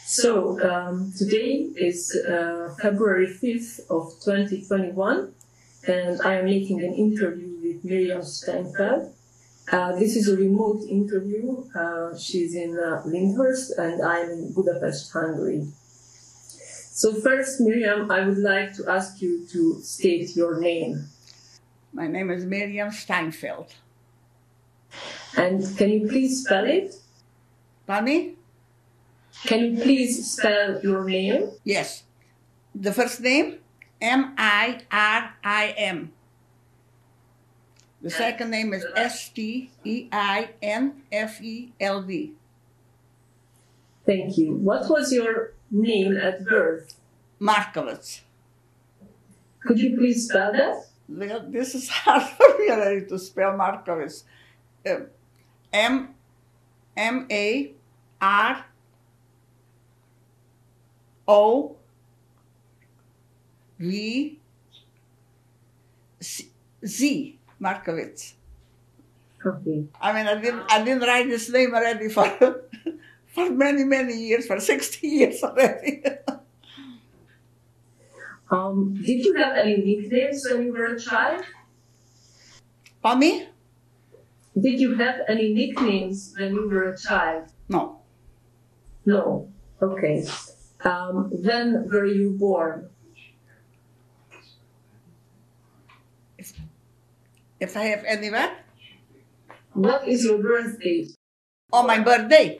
Today is February 5th of 2021, and I am making an interview with Miriam Steinfeld. This is a remote interview. She's in Lyndhurst, and I'm in Budapest, Hungary. So first, Miriam, I would like to ask you to state your name. My name is Miriam Steinfeld. And can you please spell it? Pardon me? Can you please spell your name? Yes. The first name, M-I-R-I-M. The second name is S-T-E-I-N-F-E-L-D. Thank you. What was your name at birth? Markowitz. Could you please spell that? Well, this is hard for me already to spell Markowitz. M-A-R-O-V-Z. Markowitz. Okay. I mean, I didn't write this name already for many, many years, for 60 years already. Did you have any nicknames when you were a child? For me? Did you have any nicknames when you were a child? No. No. Okay. When were you born? If I have any what? What is your birth date? Oh, my birthday?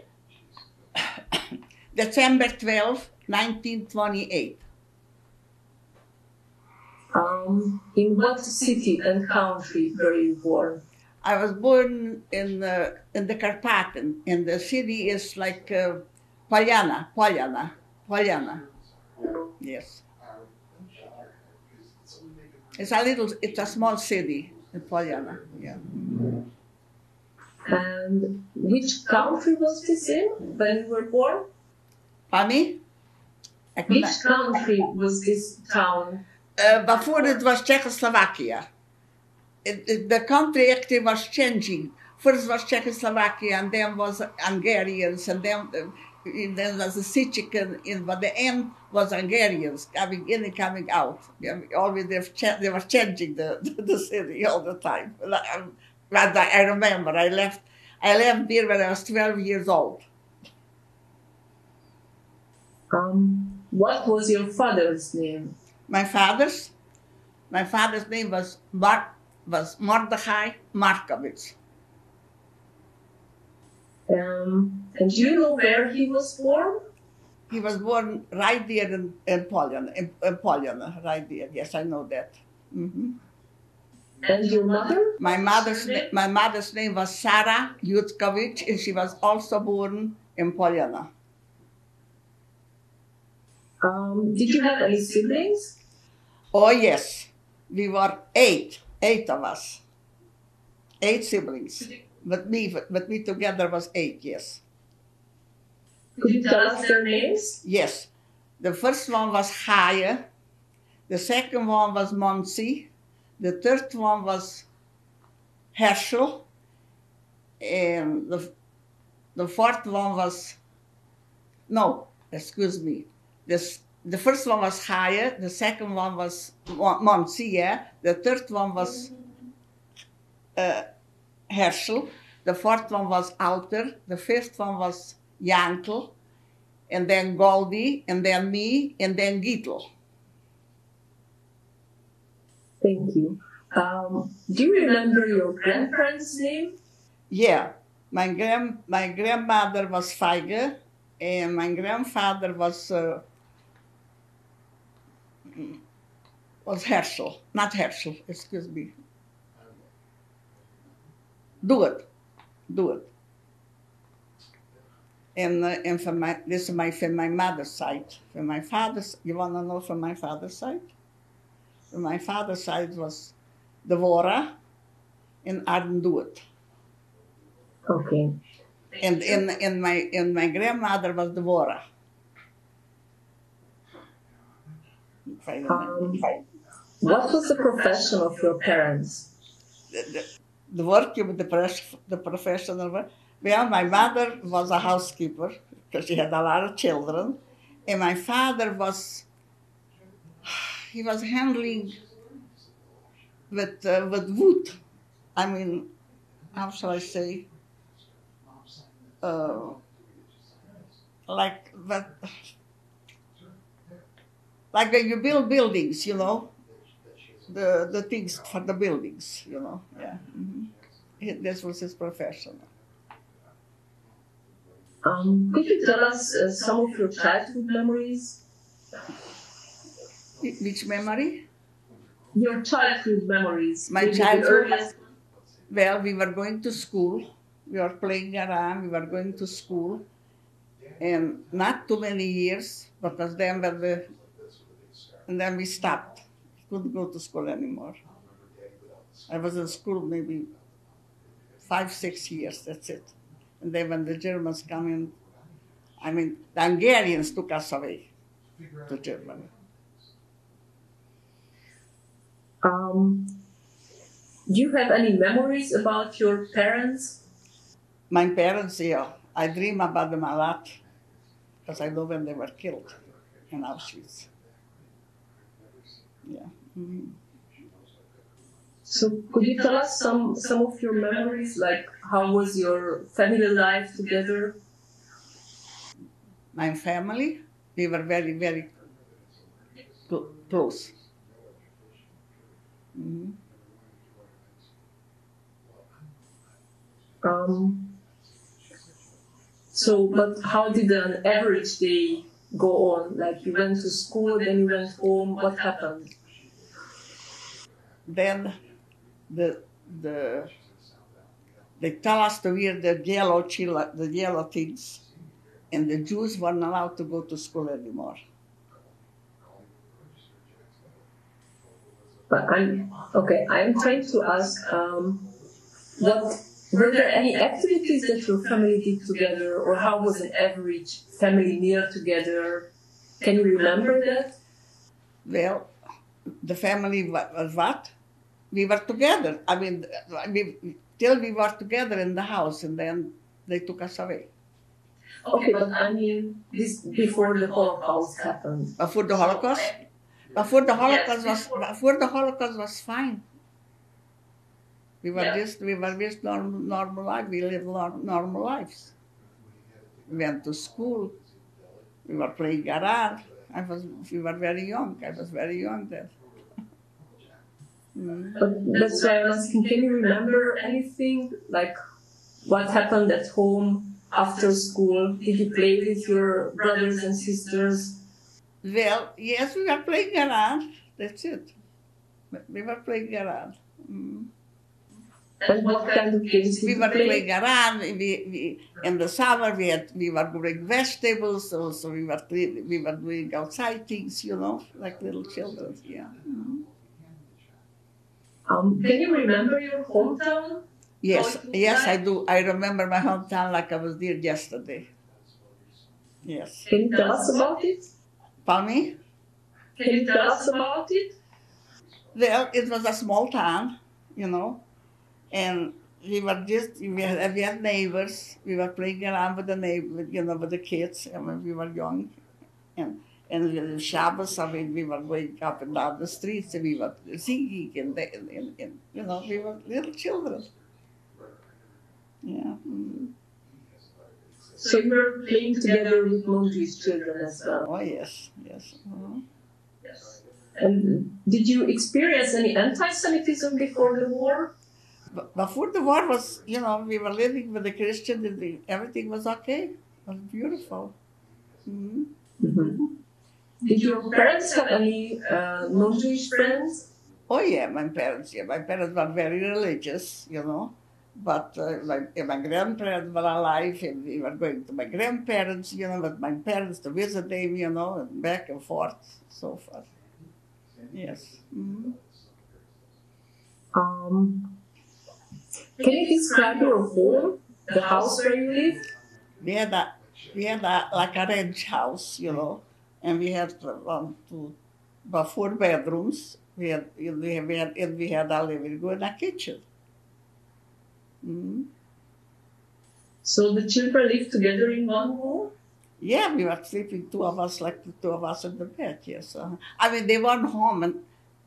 December 12, 1928. In what city and country were you born? I was born in the Carpathen, and the city is like Polyana. Yes. It's a small city in Polyana. Yeah. And which country was this in when you were born? Pardon me? Which country was this town? Before it was Czechoslovakia. The country actually was changing. First was Czechoslovakia, and then was Hungarians, and then was the Sichikan, but the end was Hungarians coming in and coming out. Always they were changing the city all the time. But I remember I left there when I was 12 years old. What was your father's name? My father's name was Mordechai Markowitz. And do you know where he was born? He was born right there in Polyana, right there. Yes, I know that. Mm-hmm. And your mother? My mother's name was Sarah Yudkovich, and she was also born in Polyana. Did you have any siblings? Oh yes, we were eight of us, 8 siblings. But me together was 8. Yes. Could you tell us their names? Yes, the first one was Haye, the second one was Monsi, the third one was Herschel, and the fourth one was the first one was Haye, the second one was Monsi, yeah. The third one was Herschel, the fourth one was Alter, the fifth one was Jankel, and then Goldie, and then me, and then Gittel. Thank you. Do you remember your grandparents' name? Yeah, my grandmother was Feige, and my grandfather was Herschel, not Herschel, excuse me. Do it. And from my mother's side. From my father's, you want to know from my father's side? From my father's side was Devora and Arnduit. Okay. And my grandmother was Devora. What was the profession of your parents? The work with the professional work. Well, my mother was a housekeeper, because she had a lot of children. And my father was handling with wood. I mean, how shall I say? Like that, like when you build buildings, the things for the buildings, yeah. Mm-hmm. This was his profession. Could you tell us some of your childhood memories? Which memory? Your childhood memories. My childhood? Well, we were going to school. We were playing around. We were going to school. And not too many years, because then and then we stopped. Couldn't go to school anymore. I was in school maybe 5-6 years, that's it. And then when the Germans come in, the Hungarians took us away to Germany. Do you have any memories about your parents? My parents, yeah. I dream about them a lot because I know when they were killed in Auschwitz. Yeah. Mm-hmm. So could you tell us some of your memories, like how was your family life together? My family, we were very, very close. Mm-hmm. But how did an average day go on? Like you went to school, then you went home. What happened? Then they tell us to wear the yellow things, and the Jews weren't allowed to go to school anymore. But I'm trying to ask, were there any activities that your family did together, or how was an average family meal together? Can you remember that? Well, the family was what? We were together. Till we were together in the house, and then they took us away. Okay, but this before the Holocaust happened. Before the Holocaust? Before the Holocaust was fine. We were just normal life. We lived normal lives. We went to school. We were playing around. We were very young. I was very young then. But that's why I'm asking, can you remember anything, like what happened at home after school? Did you play with your brothers and sisters? Well, yes, we were playing around. That's it. We were playing around. And what kind of games did we you were play? playing around. We in the summer we were growing vegetables. Also we were doing outside things, like little children. Yeah. Can you remember your hometown? Yes, I do. I remember my hometown like I was there yesterday. Yes. Can you tell us about it? Pardon me? Can you tell us about it? Well, it was a small town, and we had neighbors. We were playing around with the neighbors, with the kids, and when we were young, and Shabbos, we were going up and down the streets, and we were singing, and we were little children. Yeah. Mm-hmm. So you were playing together with non-Jewish children as well? Oh, yes. Mm-hmm. Yes. And did you experience any anti-Semitism before the war? Before the war was, we were living with the Christians, and everything was okay. It was beautiful. Mm-hmm. Mm-hmm. Did your parents have any non-Jewish friends? Oh, yeah, my parents were very religious, But my grandparents were alive, and we were going to my grandparents, with my parents to visit them, and back and forth, so forth. Yes. Mm-hmm. Can you describe your home, the house where you live? We had like a ranch house, and we had about 4 bedrooms. We had a living room and a kitchen. Mm-hmm. So the children live together in one home? Yeah, we were sleeping, two of us, like the two of us in the bed, yes. I mean, they weren't home, and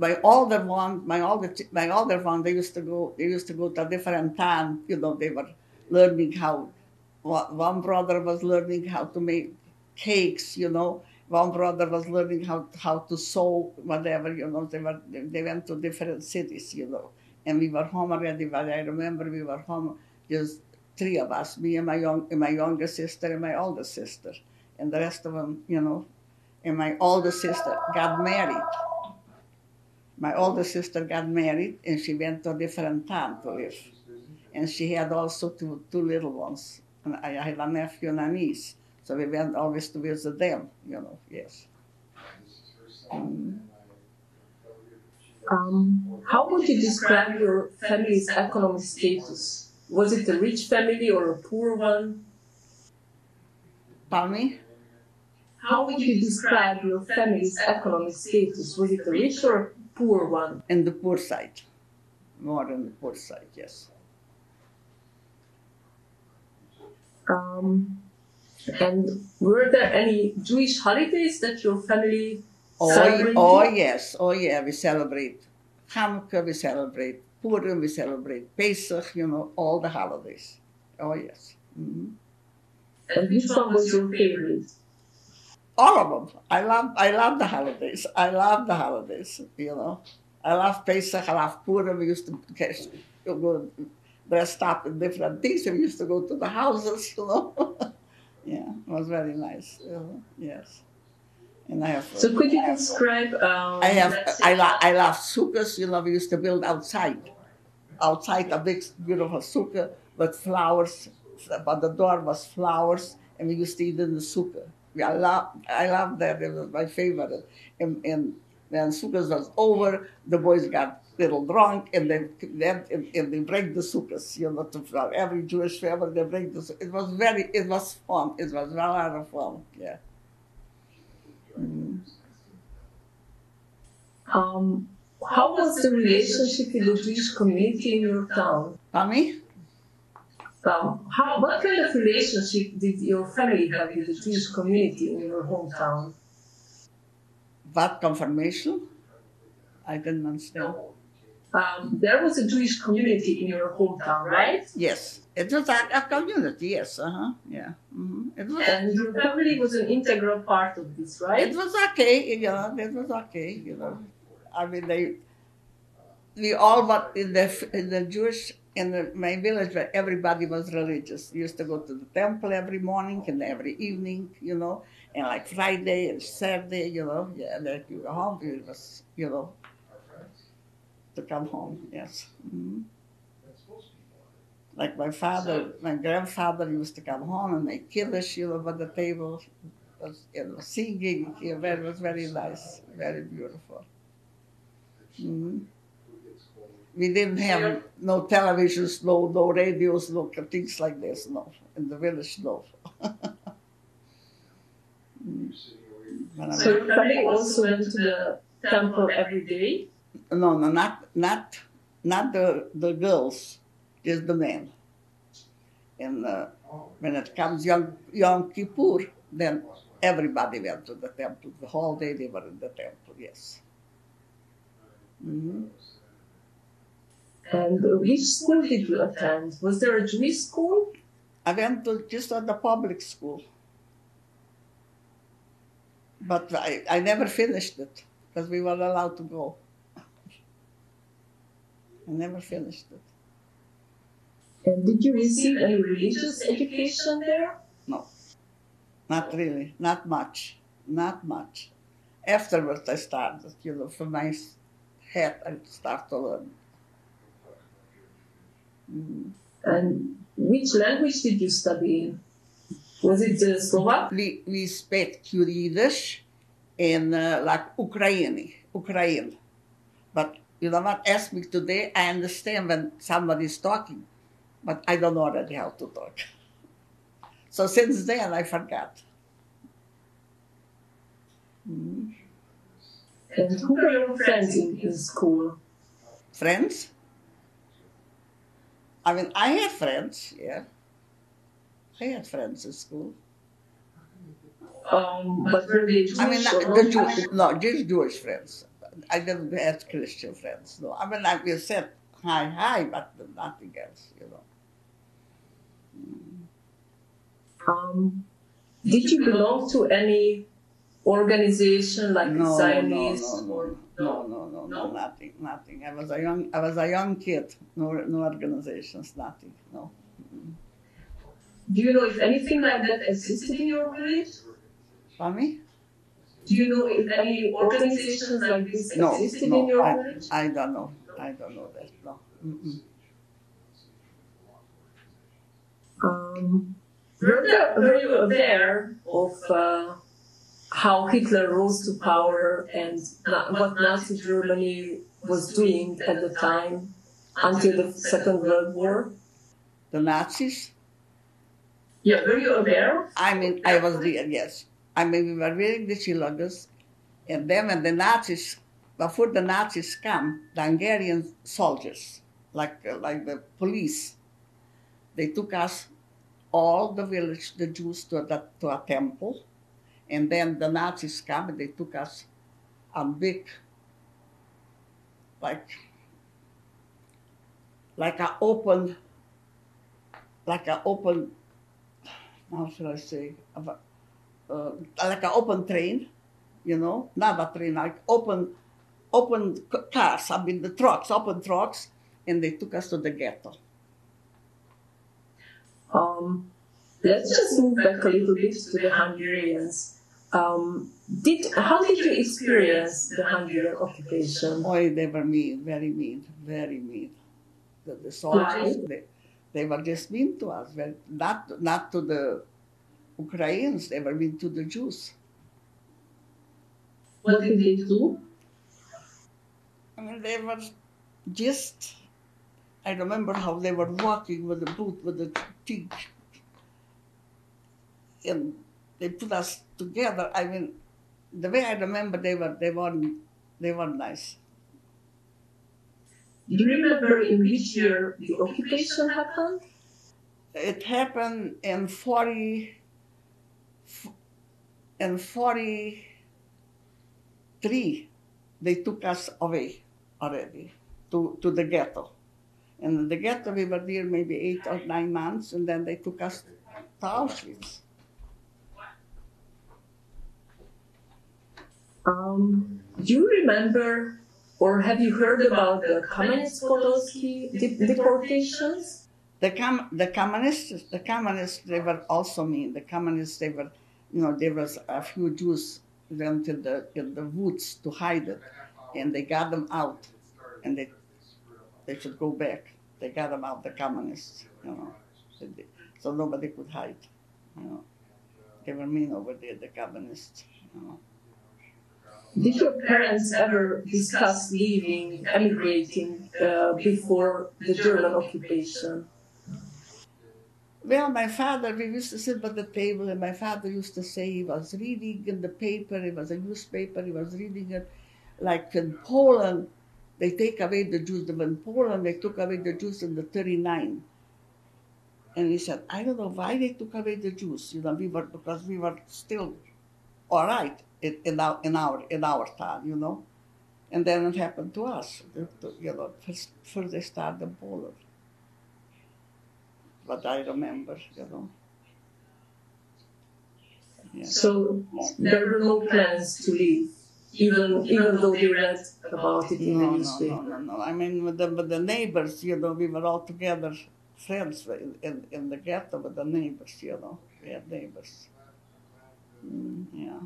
my older one, they used to go to a different town, you know, they were learning how, one brother was learning how to make cakes, you know, one brother was learning how to sew, whatever, you know, they went to different cities, you know, and we were home already, but I remember we were home, just three of us, me and my younger sister and my older sister, and the rest of them, you know, and my older sister got married. My older sister got married, and she went to a different town to live, and she had also two little ones. And I had a nephew and a niece, so we went always to visit them, you know. Yes. How would you describe your family's economic status? Was it a rich family or a poor one? Pardon me? How would you describe your family's economic status? Was it a rich or a poor one? In the poor side. More on the poor side, yes. And were there any Jewish holidays that your family celebrated? Oh, yes. Oh, yeah, we celebrate Hanukkah, we celebrate Purim, we celebrate Pesach, you know, all the holidays. Oh, yes. Mm-hmm. And which one was your favorite? All of them. I love the holidays. I love the holidays, you know. I love Pesach, I love Purim. We used to go dressed up in different things. We used to go to the houses, you know. Yeah, it was very nice. Yes. And I have. So could you describe? I love sukkahs. You know, we used to build outside a big beautiful sukkah with flowers. But the door was flowers, and we used to eat in the sukkah. I love that. It was my favorite. And when sukkahs was over, the boys got a little drunk, and they break the sukkahs. You know, to every Jewish family they break the sukkahs. It was fun. It was a lot of fun. Yeah. How was the relationship with the Jewish community in your town? Pardon me? What kind of relationship did your family have with the Jewish community in your hometown? What confirmation? I didn't understand. There was a Jewish community in your hometown, right? Yes, it was a community. Yes, yeah. Mm-hmm. And your family was an integral part of this, right? It was okay, you know. It was okay, you know. I mean, we all were in the Jewish my village where everybody was religious. We used to go to the temple every morning and every evening, you know, and like Friday and Saturday, you know. Yeah, and then you go home. It was, you know, to come home. Yes. Mm-hmm. Like my grandfather used to come home and make kiddush, you know, by the table. It was, you know, singing. You know, it was very nice, very beautiful. Mm-hmm. We didn't have no televisions, no radios, no things like this, no. In the village, no. So your family also went to the temple every day? No, not the girls, just the men. And when it comes Yom Kippur, then everybody went to the temple. The whole day they were in the temple, yes. Mm-hmm. And which school did you attend? Was there a Jewish school? I went to just the public school. But I never finished it because we were allowed to go. I never finished it. And did you receive any religious education there? No, not really, not much. Afterwards I started, you know, from my head I started to learn. Mm. And which language did you study in? Was it Slovak? We speak Yiddish and like Ukraine. But you know what, ask me today, I understand when somebody's talking, but I don't know already how to talk. So since then I forgot. Mm. And who were your friends in school? Friends? I mean, I had friends, yeah. I had friends in school. but were they Jewish? I mean, the Jewish, no, just Jewish friends. I didn't have Christian friends. No, I mean, like we said, hi, but nothing else, you know. Did you belong to any organization like Zionists? No, nothing. I was a young kid. No organizations, nothing. No. Do you know if anything like that existed in your village? Pardon me? Do you know if any organizations like this existed in your village? I don't know. I don't know that. No. Were you aware of how Hitler rose to power and what Nazi Germany was doing at the time until the Second World War? The Nazis? Yeah, were you aware? I mean, I was there, yes. I mean, we were wearing the chilagas, and then when the Nazis, before the Nazis come, the Hungarian soldiers, like the police, they took us, all the village, the Jews, to a temple, and then the Nazis come and they took us a big, like an open, how should I say, like an open train, you know, not a train, like open cars, I mean the trucks, open trucks, and they took us to the ghetto. Let's just move back a little bit to the Hungarians. How did you experience the Hungarian occupation? Oh, they were mean, very mean, very mean. The soldiers, they were just mean to us. Not to the Ukrainians, they were mean to the Jews. What did they do? I mean, they were just, I remember how they were walking with the boot, with the teeth, and they put us together. I mean, the way I remember, they weren't nice. Do you remember in which year the occupation happened? It happened in 43. They took us away already to the ghetto. And in the ghetto, we were there maybe 8 or 9 months, and then they took us to Auschwitz. Do you remember or have you heard about the Kamenets-Podilsky deportations? The communists, they were also mean. The communists, they were, there was a few Jews went in the woods to hide it, and they got them out, and they should go back. They got them out, the communists, so nobody could hide. They were mean over there, the communists. Did your parents ever discuss leaving, emigrating before the German occupation? Well, my father, we used to sit by the table, and my father used to say he was reading in the paper, it was a newspaper, he was reading it, like in Poland, they take away the Jews. In Poland, they took away the Jews in the 39. And he said, I don't know why they took away the Jews, because we were still all right in our time, And then it happened to us, first they started in Poland. But I remember, Yeah. So there were no plans to leave, even though they read about it in the newspaper. No. I mean, with the neighbors, we were all together, friends in the ghetto with the neighbors, We had neighbors. Yeah.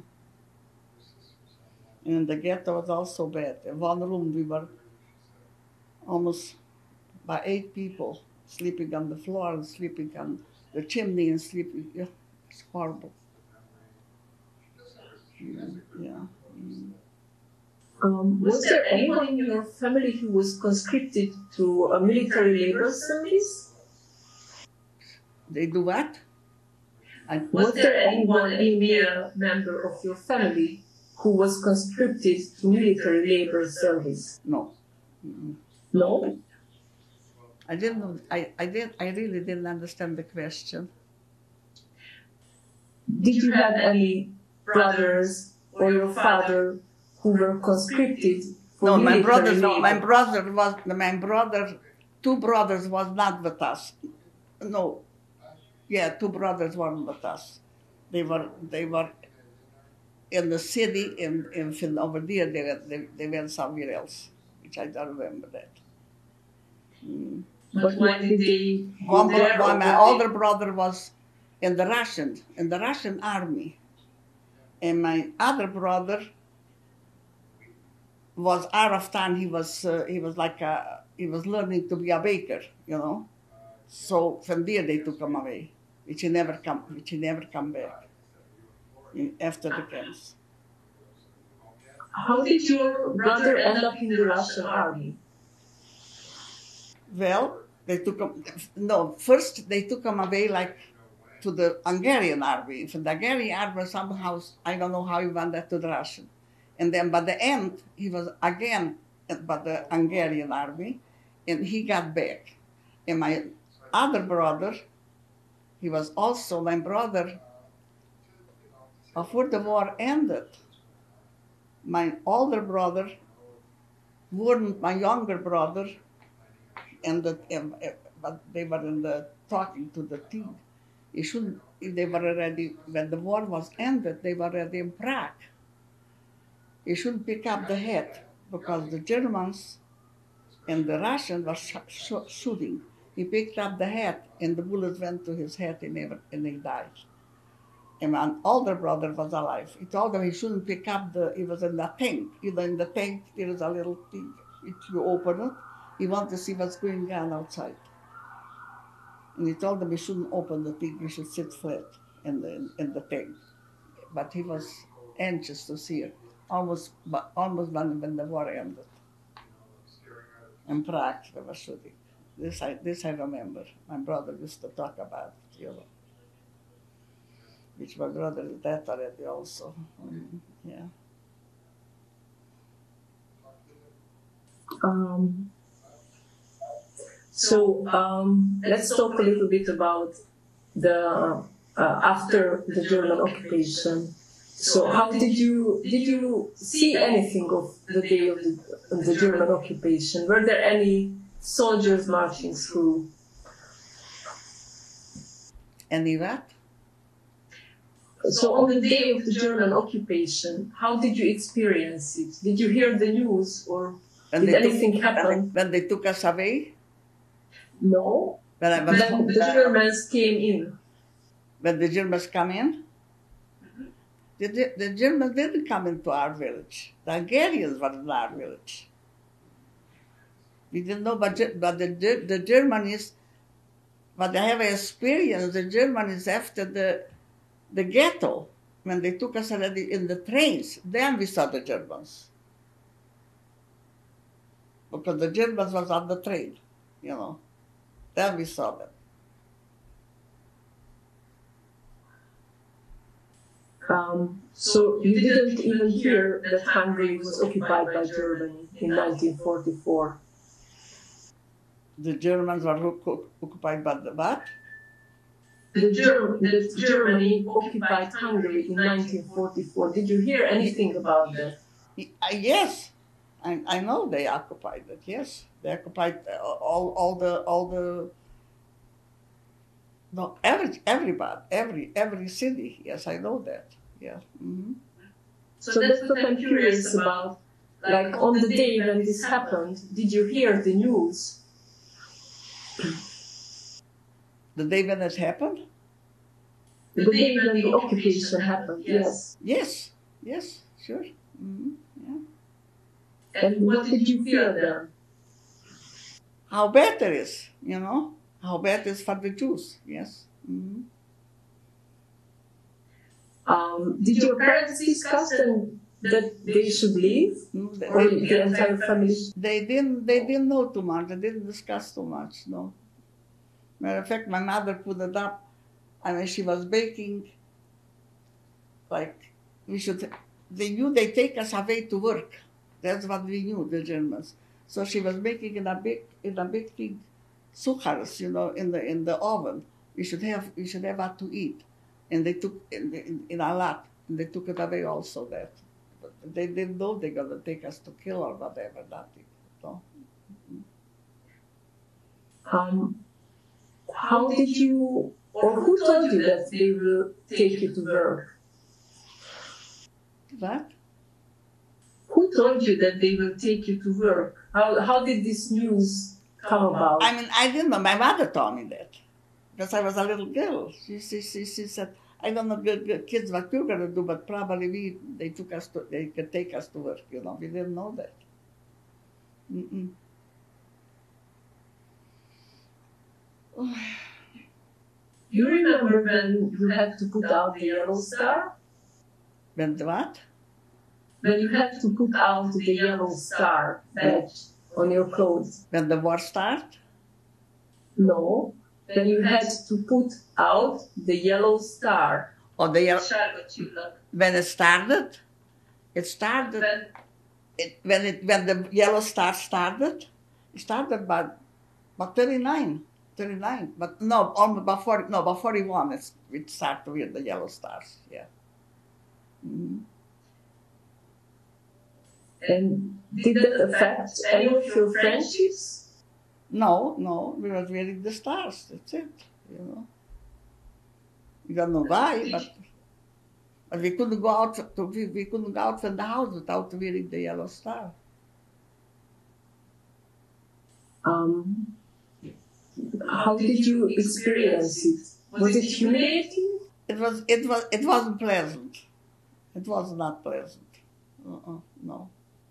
And the ghetto was also bad. In one room, we were almost by 8 people sleeping on the floor and sleeping on the chimney and sleeping. Yeah, it's horrible. Yeah. Was there anyone in your family who was conscripted to a military labor service? They do what? Was there any male member of your family who was conscripted to military labor service? No. No? I didn't know. I really didn't understand the question. Did you have any brothers or your father who were conscripted for No, my military brother, two brothers was not with us. No, yeah, two brothers weren't with us. They were in the city in over there. They went somewhere else, which I don't remember that. But why did they My older brother was in the Russian army, and my other brother was out of town. He was learning to be a baker, you know. So from there they took him away, which he never come back after the camps. How did your brother end up in the Russian army? Well, they took him. No, first they took him away like to the Hungarian army. From the Hungarian army somehow, I don't know how he went that to the Russian. And then by the end, he was again by the Hungarian army, and he got back. And my other brother, he was also my brother. Before the war ended, my older brother warned my younger brother, but they were talking to the team. They were already, when the war was ended, they were already in Prague. You shouldn't pick up the hat because the Germans and the Russians were shooting. He picked up the hat and the bullet went to his head and he died. And my older brother was alive. He told him he shouldn't pick up he was in the tank. In the tank there is a little thing. If you open it, he wanted to see what's going on outside. And he told him he shouldn't open the thing, he should sit flat in the tank. But he was anxious to see it. Almost when the war ended. In Prague, they were shooting. This I remember. My brother used to talk about it, you know. Which my brother is dead already also. Yeah. Let's talk a little bit about the after the German occupation. So how did you see anything of the day of the German occupation? Were there any soldiers marching through? Any what? So on the day of the German occupation, how did you experience it? Did you hear the news or did anything happen? When they took us away? No. When the Germans came in. When the Germans come in? The Germans didn't come into our village. The Hungarians were in our village. We didn't know, but the Germans, but I have experience, the Germans after the ghetto, when they took us already in the trains, then we saw the Germans. Because the Germans was on the train, you know. Then we saw them. So you didn't even hear that Hungary was occupied by Germany in 1944? The Germans were occupied by the what? Germany occupied Hungary in 1944. Did you hear anything about that? Yes, I know they occupied it. Yes, they occupied all the. No, every city. Yes, I know that. Yeah. Mm-hmm. So that's what I'm curious about. Like on the day when this happened, did you hear the news? The day when it happened? The day when the occupation happened, yes. Yes, sure. Mm-hmm. Yeah. And what did you feel then? How bad it is, you know? How bad it is for the Jews, yes. Mm-hmm. Did your parents discuss that they should leave? Or the entire family? They didn't know too much. They didn't discuss too much, no. Matter of fact, my mother put it up, and when she was baking, like, they knew they take us away to work. That's what we knew, the Germans. So she was baking in a big thing, suchars, you know, in the oven. We should have what to eat. And they took in a lot. And they took it away also that. But they didn't know they're going to take us to kill or whatever. Nothing. So. How did you, or who told you that they will take you to work? What? Who told you that they will take you to work? How did this news come about? I mean, I didn't know. My mother told me that. Because I was a little girl. She said, I don't know, kids, what you're going to do, but probably they could take us to work, you know. We didn't know that. Mm-mm. You remember when you had to put out the yellow star? When the what? When you had to put out the yellow star badge on your clothes. When the war started? No. When you had to put out the yellow star. Or the yellow... When it started? It started... When the yellow star started? It started about 39. But no, about 40, no, about 41 it started with the yellow stars, yeah. Mm-hmm. And did that affect any of your friendships? No, we were wearing the stars, that's it, you know. We don't know why, but we couldn't go out we couldn't go out from the house without wearing the yellow star. How did you experience it? Was it humiliating? It wasn't pleasant. It was not pleasant. No.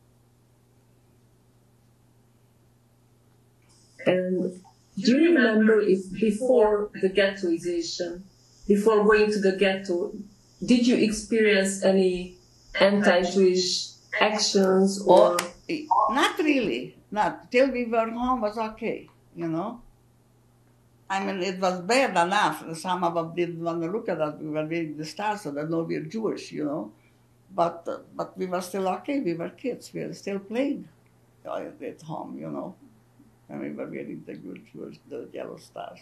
And do you remember if before the ghettoization, before going to the ghetto, did you experience any anti-Jewish actions or? Not really. Not till we were home was okay, you know. I mean, it was bad enough. Some of them didn't want to look at us. We were wearing the stars, so they know we're Jewish, you know. But we were still okay. We were kids. We were still playing at home, you know. And we were wearing the yellow stars.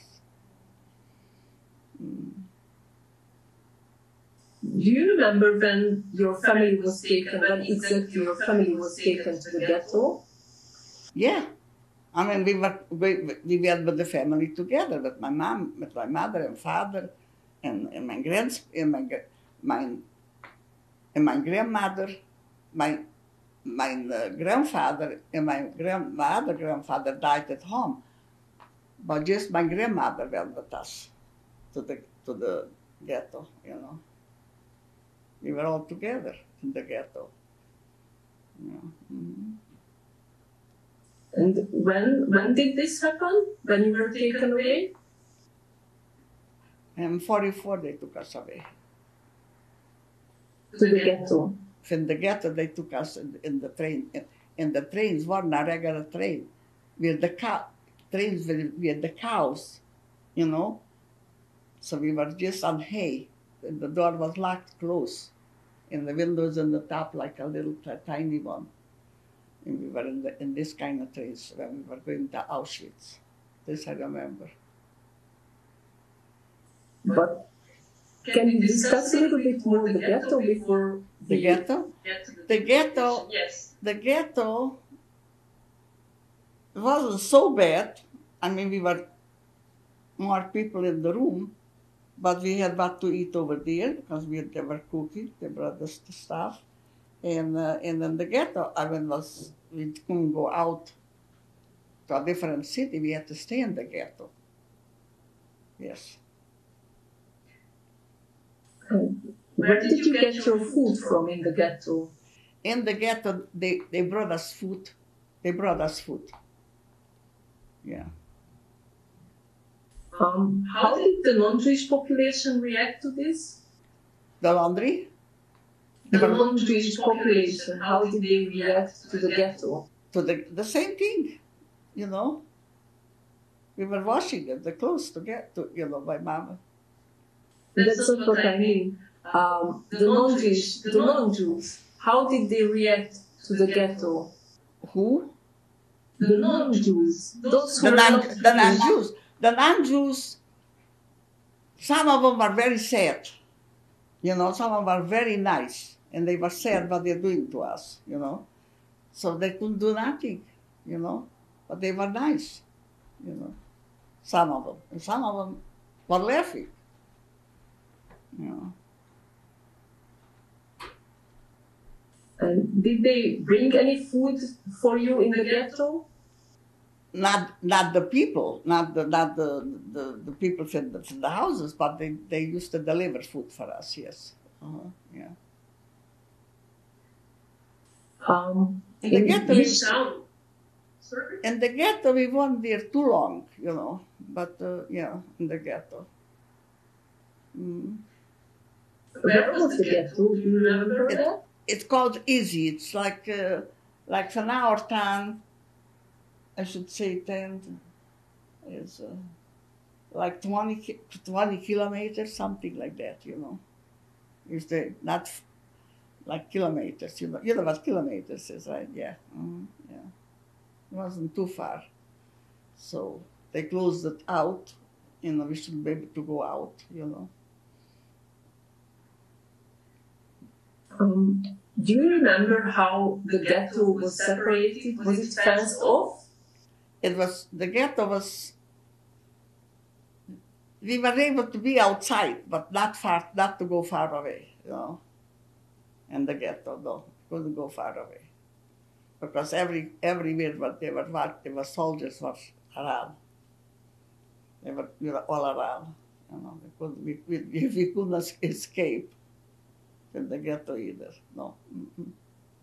Mm. Do you remember when your family was taken, when exactly your family was taken to the ghetto? Yeah. I mean, we were with the family together, with my mom, with my mother and father, and my grandmother, my grandfather and my other grandfather died at home, but just my grandmother went with us to the ghetto, you know. We were all together in the ghetto. Yeah. Mm-hmm. And when did this happen? When you were taken away? In 44 they took us away. To the ghetto? From the ghetto they took us in the train. And the trains weren't a regular train. Trains with the cows, you know. So we were just on hay. And the door was locked close. And the windows on the top like a little tiny one. And we were in this kind of trains when we were going to Auschwitz. This I remember. But can you discuss a little bit more the ghetto before the ghetto? The ghetto. Yes. The ghetto wasn't so bad. I mean, we were more people in the room, but we had what to eat over there because they were cooking. They brought us the stuff. And then the ghetto, we couldn't go out to a different city. We had to stay in the ghetto. Yes. Where did you get your food from in the ghetto? In the ghetto, they brought us food. They brought us food. Yeah. How did the non-Jewish population react to this? The laundry? The non-Jewish population, how did they react to the ghetto? To the same thing, you know. We were washing the clothes you know, my mama. That's not what I mean. The non-Jews, how did they react to the ghetto? Who? The non-Jews. Those who the non-Jews. The non-Jews, some of them were very sad. You know, some of them were very nice, and they were sad what they're doing to us, you know. So they couldn't do nothing, you know, but they were nice, you know, some of them. And some of them were laughing, you know. And did they bring any food for you in the ghetto? Not the people, not the people from the houses, but they used to deliver food for us, yes. Yeah. In the ghetto, in the ghetto, we weren't there too long, you know, but yeah, in the ghetto. Where was the ghetto? Do you remember that? It's called Easy. It's like from our town, I should say 10, is like 20 kilometers, something like that, you know. It's not like kilometers, you know what kilometers is, right? Yeah, yeah. It wasn't too far. So they closed it out, you know, we shouldn't be able to go out, you know. Do you remember how the ghetto was separated? Was it fenced off? The ghetto was, we were able to be outside, but not to go far away, you know. And the ghetto, no, couldn't go far away. Because everywhere what they were soldiers were around. They were, you know, all around. You know, we couldn't escape from the ghetto either, no. Mm-hmm.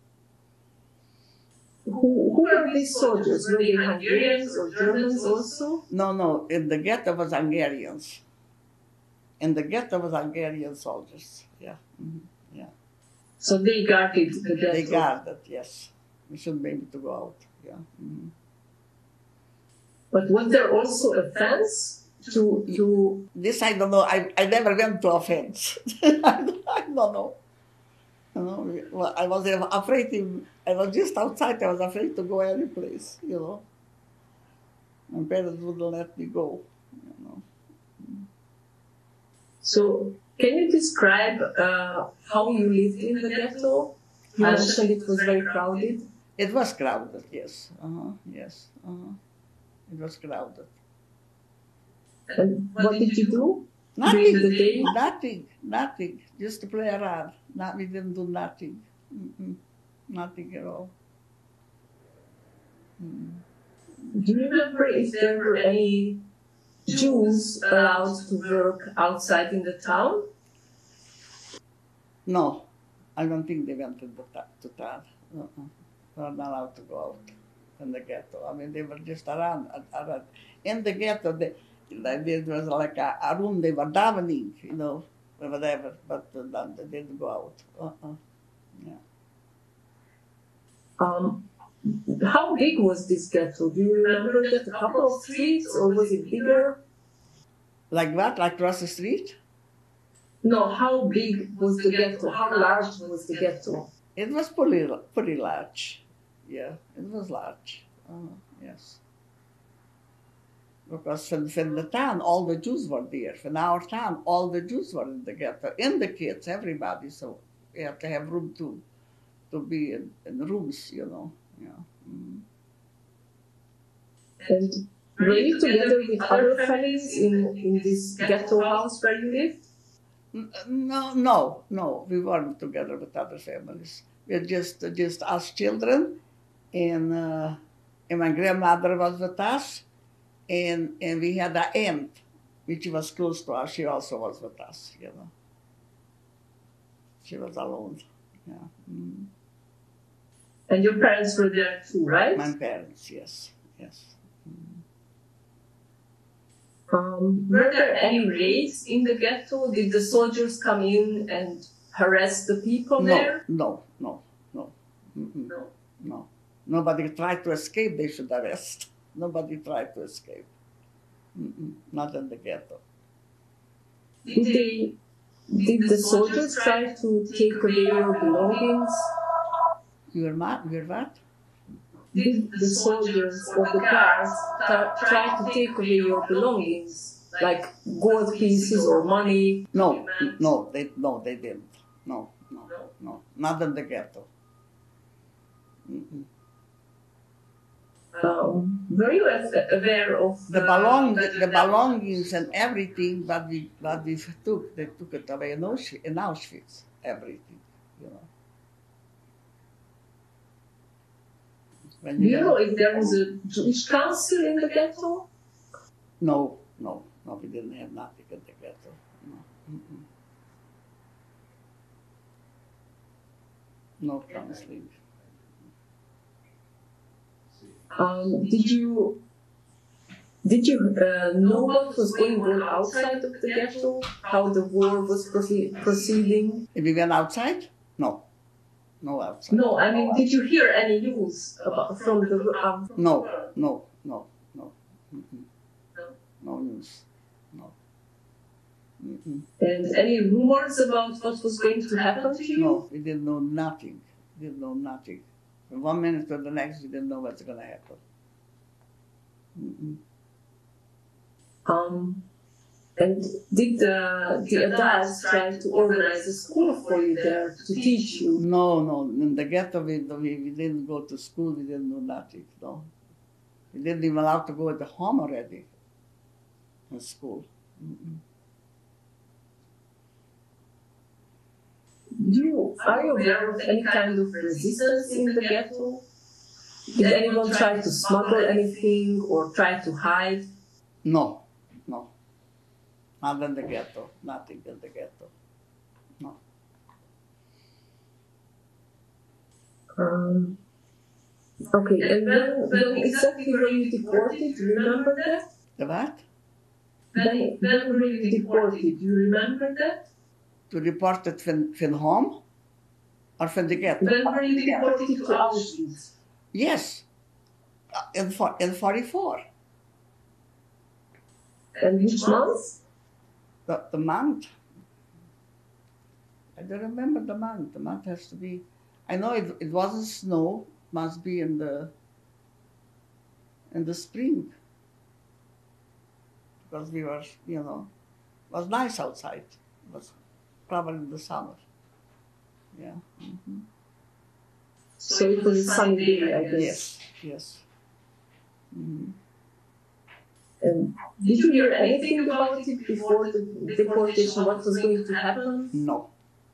Who were these soldiers? Were they Hungarians or Germans also? No, in the ghetto was Hungarians. In the ghetto was Hungarian soldiers, yeah. Mm-hmm. Yeah. So they guarded the ghetto? They guarded, yes. We shouldn't be able to go out, yeah. Mm-hmm. But was there also a fence to... This I don't know. I never went to a fence. I don't know. You know, well, I was afraid I was just outside. I was afraid to go any place, you know. My parents wouldn't let me go, you know. So, can you describe how you lived in the ghetto? You mentioned it was very crowded. It was crowded, yes. Yes. It was crowded. And what did you do? Nothing. During the day? Nothing. Just to play around. We didn't do nothing. Nothing at all. Do you remember if there were any Jews allowed to work outside in the town? No, I don't think they went to town. They were not allowed to go out in the ghetto. I mean, they were just around. In the ghetto, there was like a room, they were davening, you know, or whatever, but they didn't go out. Yeah. How big was this ghetto? Do you remember that? A couple of streets, or was it bigger? Like what? Like across the street? No, how big was the ghetto? How large was the ghetto? It was pretty large. Yeah, it was large. Yes. Because from the town, all the Jews were there. From our town, all the Jews were in the ghetto. And the kids, everybody. So we have to have room to be in rooms, you know. Yeah. And were you together with other families in this ghetto house where you lived? No. We weren't together with other families. We were just us children, and my grandmother was with us, and we had an aunt, which was close to us. She also was with us, you know. She was alone. Yeah. And your parents were there too, right? My parents, yes. Were there any raids in the ghetto? Did the soldiers come in and harass the people there? No. Nobody tried to escape, they should arrest. Nobody tried to escape. Not in the ghetto. Did the soldiers try to take away your belongings? Your what? Did the soldiers or the guards try to take away your belongings, like gold pieces or money? No, they didn't. No, not in the ghetto. Mm-mm. Were you aware of The belongings and everything that we took, they took it away in Auschwitz, everything, you know. Do you know if there was a Jewish council in the ghetto? No, we didn't have nothing in the ghetto. No. Mm-mm. No counseling. Did you know what was going on outside of the ghetto? How the war was proceeding? If we went outside? No outside. No, I mean, did you hear any news from the? No. Mm-mm. No news. No. Mm-mm. And any rumors about what was going to happen to you? No, we didn't know nothing. From 1 minute to the next, we didn't know what's going to happen. Mm-mm. And did the adults try to organize a school for you there to teach you? No. In the ghetto, we didn't go to school. We didn't know nothing. No, we didn't even allow to go at the home already. In school. Mm-mm. Are you aware of any kind of resistance in the ghetto? Did anyone try to smuggle anything or try to hide? No. Not in the ghetto. Nothing in the ghetto. No. Okay, and when exactly were you deported? Do you remember that? The what? When were you deported? Do you remember that? To report it from home or from the ghetto? When were you deported to Auschwitz? Yes, in 44. And which month? The month. I don't remember the month. The month has to be. I know it wasn't snow. Must be in the spring. Because we were, it was nice outside. It was probably in the summer. Yeah. Mm-hmm. So it was a sunny day, I guess. Yes. Mm-hmm. And did you hear anything about it before the deportation? What was going to happen? No.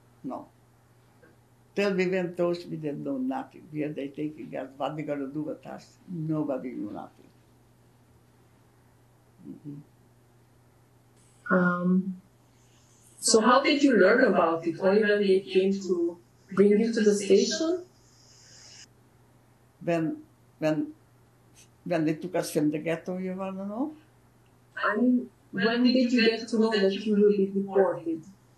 Till we went to Auschwitz, we didn't know nothing. Where they taking us, what they gonna do with us? Nobody knew nothing. Mm-hmm. So how did you learn about it? Only when they came to bring you to the station? When they took us from the ghetto, you want to know? I mean, when did you get to know that you will be deported?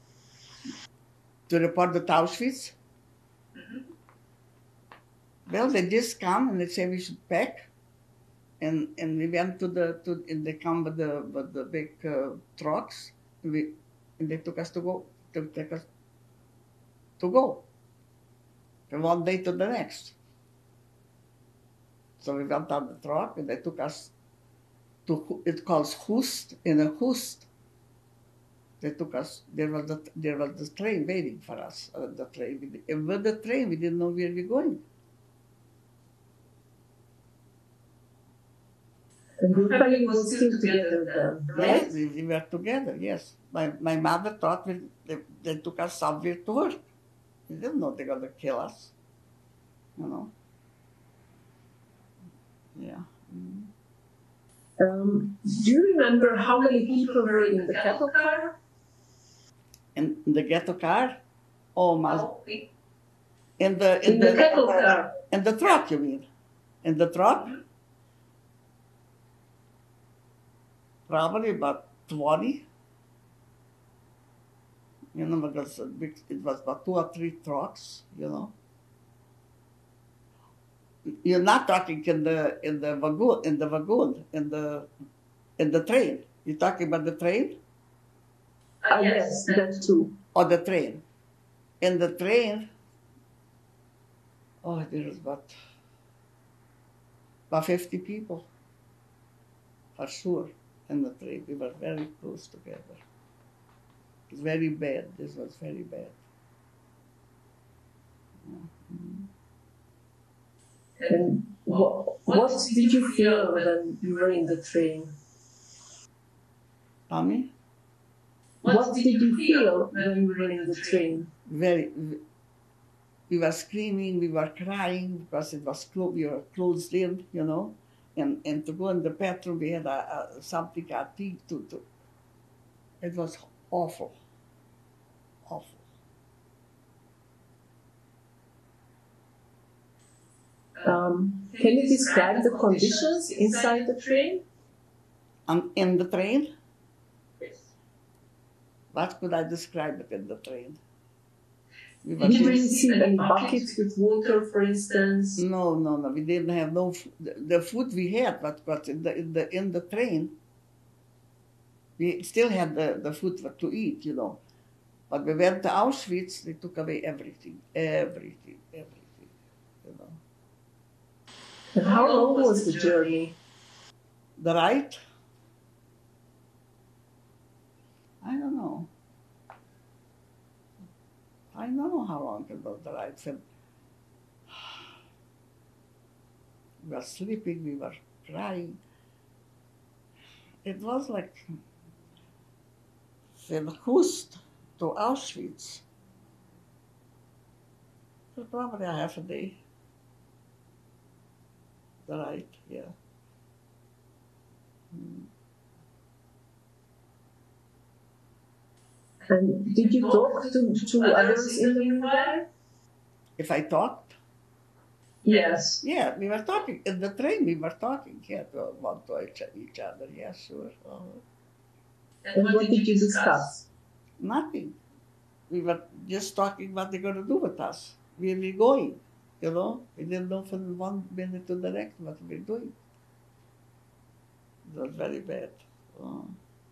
To report to Auschwitz? Mm-hmm. Well, they just come and they say we should pack, and we went and they come with the big trucks, and they took us to go from one day to the next. So we went on the truck and they took us to, it calls Hust, in a Hust. They took us, there was the train waiting for us, and with the train we didn't know where we were going. And your family was still together then, right? Yes, we were together, yes. My mother thought they took us somewhere to work. We didn't know they were going to kill us, Yeah. Mm-hmm. Do you remember how many people were in the cattle car? In the ghetto car? Oh, in the cattle car. In the truck, you mean? In the truck? Mm-hmm. Probably about 20. Because it was about 2 or 3 trucks, You're not talking in the train. You're talking about the train? Yes, that too. Or the train. In the train, there was about 50 people, for sure. in the train. We were very close together. It's very bad. This was very bad. And what did you feel when you were in the train? Tommy? What did you feel when you were in the train? We were screaming, we were crying because it was we were closed in, you know. And to go in the bathroom, we had something I think to. It was awful. Awful. Can you describe the conditions inside the train? In the train? Yes. What could I describe it in the train? Did you receive any buckets with water, for instance? No. We didn't have no. The food we had, but in the train, we still had the food to eat, you know. But we went to Auschwitz, they took away everything, you know. And how long was the journey? The ride? I don't know. I don't know how long it was the ride. We were sleeping, we were crying. It was like from Hust to Auschwitz. It was probably a half a day. The ride, yeah. And did you talk to others in the meanwhile? If I talked? Yes. Yeah, we were talking. In the train, we were talking. Yeah, to each other. Yeah, sure. And what did you discuss? Nothing. We were just talking what they're going to do with us. Where we're going, you know. We didn't know from one minute to the next what we're doing. It was very bad. Oh.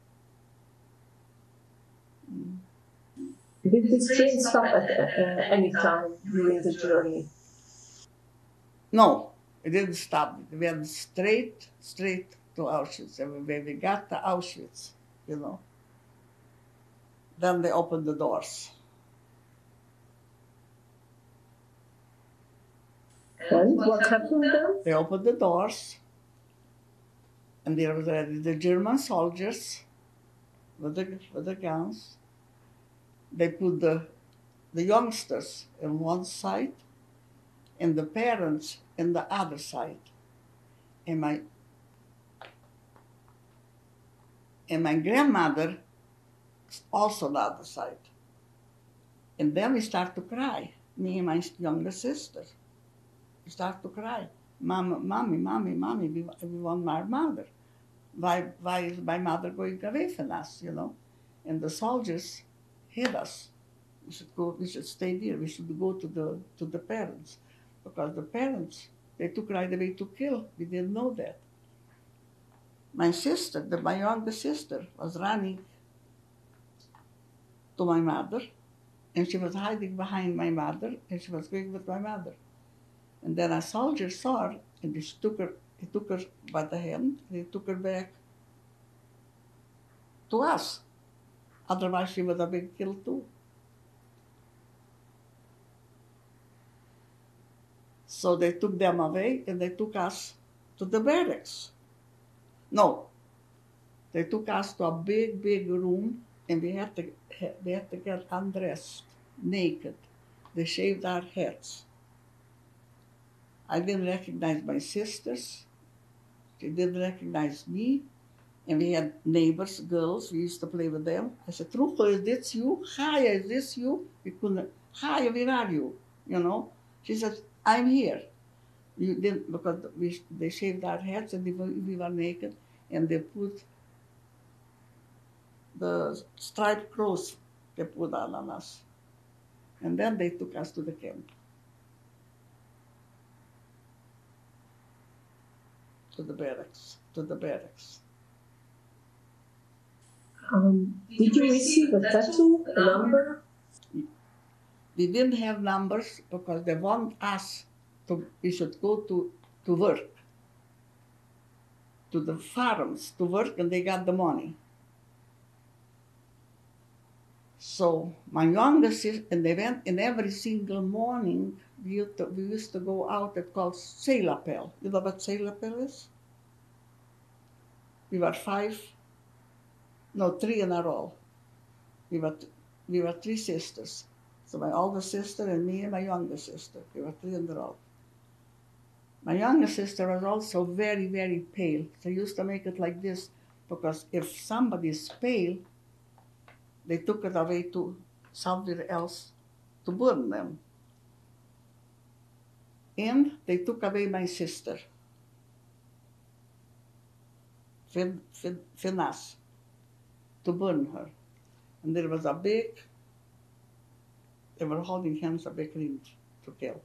Did this train stop at any time during the journey? No, it didn't stop. We went straight to Auschwitz. And when we got to Auschwitz, you know, then they opened the doors. And what happened then? They opened the doors, and there was the German soldiers with the guns. They put the youngsters on one side and the parents on the other side. And my grandmother also on the other side. And then we start to cry, me and my younger sister. We start to cry. Mommy, we want my mother. Why is my mother going away from us, you know? And the soldiers hid us. We should stay there. We should go to the parents. Because the parents, they took right away to kill. We didn't know that. My sister, my younger sister, was running to my mother, and she was hiding behind my mother, and she was going with my mother. And then a soldier saw her, and he took her by the hand, and he took her back to us. Otherwise, she would have been killed too. So they took them away, and they took us to the barracks. No, they took us to a big room, and we had to get undressed, naked. They shaved our heads. I didn't recognize my sisters. She didn't recognize me. And we had neighbors, girls. We used to play with them. I said, Truco, is this you? Chaya, is this you? We couldn't. Chaya, where are you? You know? She said, I'm here. You didn't, because they shaved our heads and we were naked. And they put the striped clothes they put on us. And then they took us to the camp. To the barracks. Did you receive a tattoo, a number? We didn't have numbers because they want us we should go to work. to the farms to work, and they got the money. So my youngest sister, and they went, and every single morning we used to go out. It's called zeilapel. You know what zeilapel is? We were three in a row. We were three sisters. So my older sister and me and my younger sister. We were three in a row. My younger sister was also very, very pale. They used to make it like this because if somebody is pale, they took it away to somewhere else to burn them. And they took away my sister, Finas, to burn her. And there was they were holding hands, a big ring to kill.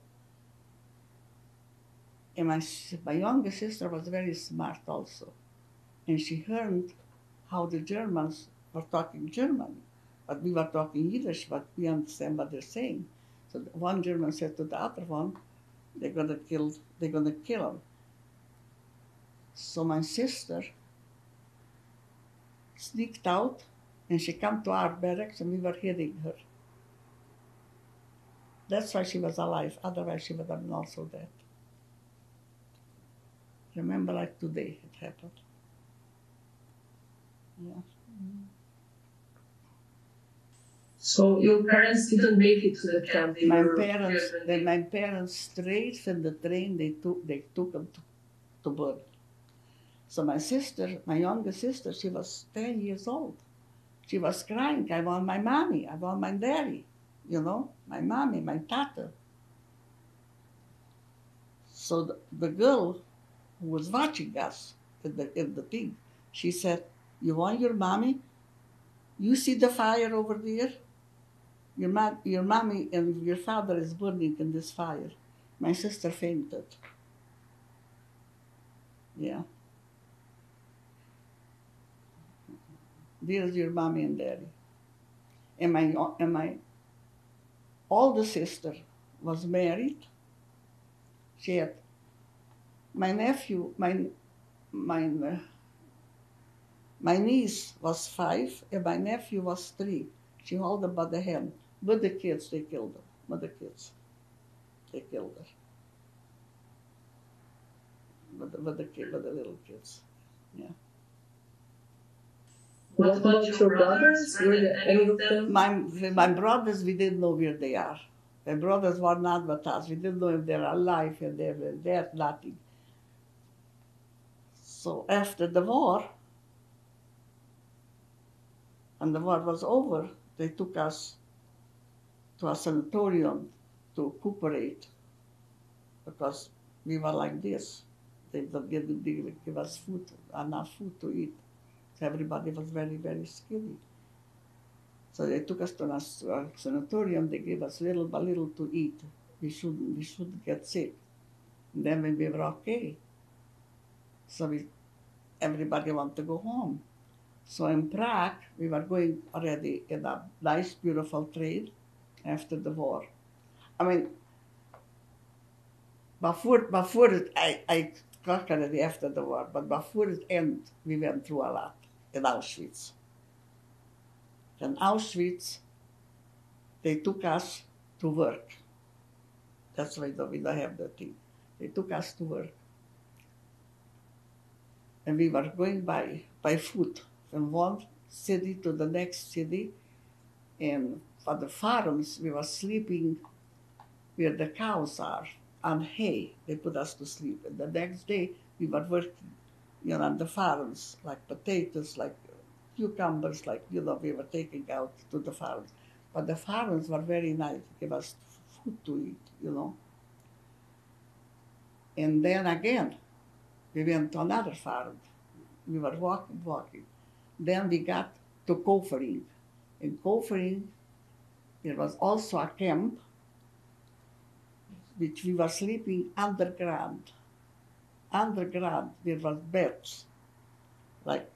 And my younger sister was very smart also. And she heard how the Germans were talking German, but we were talking Yiddish, but we understand what they're saying. So one German said to the other one, they're gonna kill him. So my sister sneaked out, and she came to our barracks, and we were hitting her. That's why she was alive. Otherwise, she would have been also dead. Remember, like today, it happened. Yeah. So your parents didn't make it to the camp. My parents straight from the train. They took them to burn. So my sister, my younger sister, she was 10 years old. She was crying. I want my mommy. I want my daddy. You know, my mommy, my tata. So the girl who was watching us in the thing, she said, "You want your mommy? You see the fire over there? Your mommy and your father is burning in this fire." My sister fainted. Yeah. There's your mommy and daddy. And my older sister was married. She had my nephew, my niece was 5, and my nephew was 3. She held him by the hand. With the kids, they killed him. With the kids, they killed her. With the little kids, yeah. What about your brothers? Were there any of them? My brothers, we didn't know where they are. My brothers were not with us. We didn't know if they're alive, if they were dead, nothing. So after the war, and the war was over, they took us to a sanatorium to recuperate because we were like this. They didn't give us food, enough food to eat. So everybody was very, very skinny. So they took us to a sanatorium. They gave us little by little to eat. We shouldn't get sick. And then when we were okay, so everybody wanted to go home. So in Prague, we were going already in a nice, beautiful train after the war. I mean, before it, I got already after the war, but before it ended, we went through a lot in Auschwitz. In Auschwitz, they took us to work. That's why we don't have the thing. They took us to work. And we were going by foot from one city to the next city. And for the farms, we were sleeping where the cows are, on hay. They put us to sleep. And the next day, we were working, on the farms, like potatoes, like cucumbers, like, we were taking out to the farms. But the farms were very nice. They gave us food to eat, And then again, we went to another farm. We were walking. Then we got to Kofering. In Kofering, there was also a camp, which we were sleeping underground. Underground, there was beds, like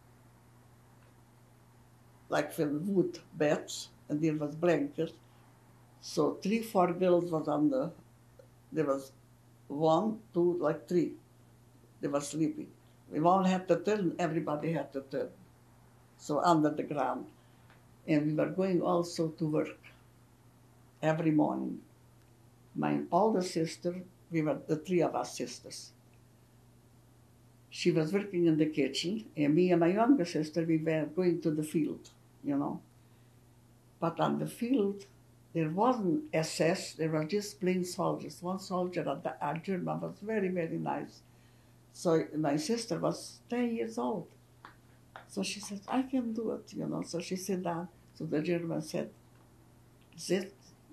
from wood beds, and there was blankets. So 3, 4 girls was there was 1, 2, 3. They were sleeping. We all had to turn, everybody had to turn. So under the ground. And we were going also to work every morning. My older sister, we were the three of us sisters. She was working in the kitchen, and me and my younger sister, we were going to the field, you know. But on the field, there wasn't SS, there were just plain soldiers. One soldier, a German, was very, very nice. So my sister was 10 years old. So she said, I can do it, you know. So she sat down. So the German said, sit.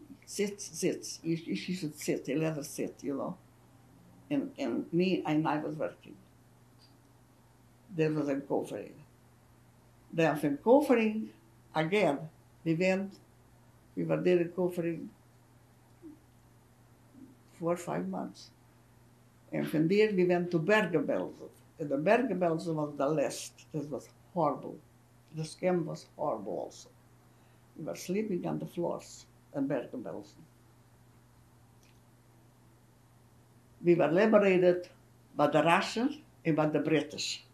She should sit, he let her sit, you know. And me and I was working. There was a covering. Then from covering, again, we were there in covering 4 or 5 months. And from there we went to Bergen-Belsen. And the Bergen-Belsen was the last. This was horrible. The scam was horrible also. We were sleeping on the floors in Bergen-Belsen. We were liberated by the Russians and by the British.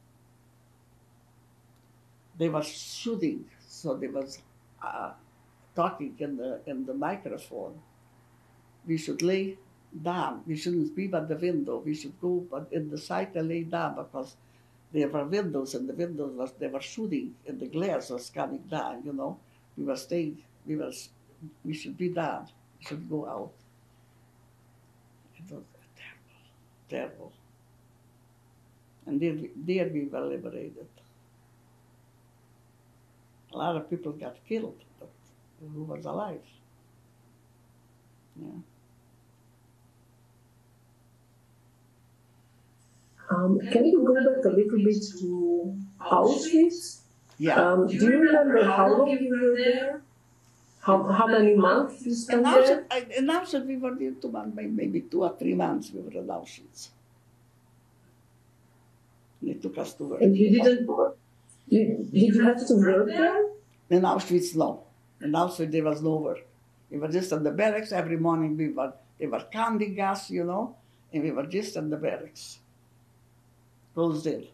They were shooting, so they was talking in the microphone. We should lay down. We shouldn't be by the window. We should go but in the side and lay down because there were windows, and the windows they were shooting, and the glass was coming down. You know, we were staying. We should be down. We should go out. It was terrible, terrible. And there we were liberated. A lot of people got killed, but who was alive? Yeah. Can you go back a little bit to Auschwitz? Yeah. Do you remember how long you were there? How many months you spent there? In Auschwitz we were there 2 months, maybe 2 or 3 months we were in Auschwitz. They took us to work. And you didn't work? Did you have to work there? In Auschwitz, no. In Auschwitz, there was no work. We were just in the barracks. Every morning they were counting gas, you know, and we were just in the barracks. Closed in.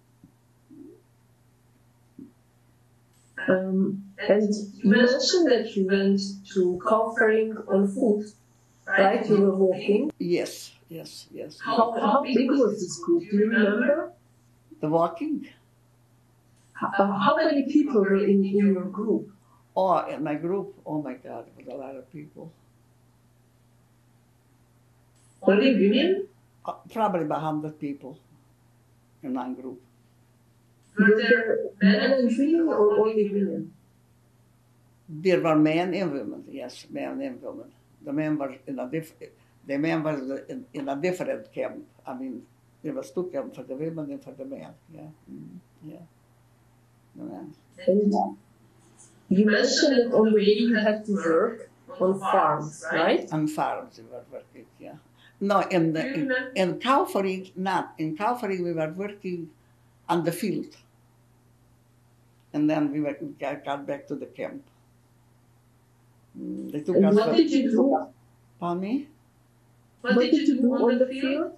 And you mentioned that you went to covering on foot, right? You were walking. Yes. How big was this group? Do you remember? The walking? How many people were in your group? Oh, in my group, oh my God, it was a lot of people. Only women? Probably about 100 people in my group. Were there men and women or only women? There were men and women, yes, men and women. The men were in a different camp. I mean, there was 2 camps for the women and for the men. Yeah, yeah. The men. And you mentioned that on the way you had to work on farms, right? On farms we were working, yeah. No, in Calvary, not. In Calvary we were working on the field. And then we got back to the camp. They took us. What did you do? Pardon me? What did you do on the field?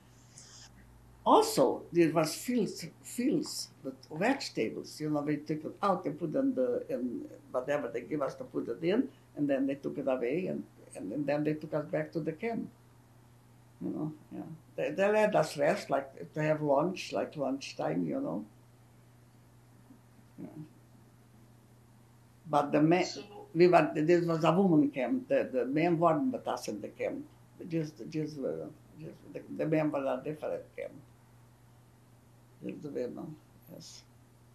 Also, there was fields with vegetables. You know, we took it out and put in whatever they give us to put it in, and then they took it away, and then they took us back to the camp. You know, yeah. They let us rest, like to have lunch, like lunchtime, you know. Yeah. But the men, this was a woman camp. The men weren't with us in the camp. The men were a different camp. Just the women, yes.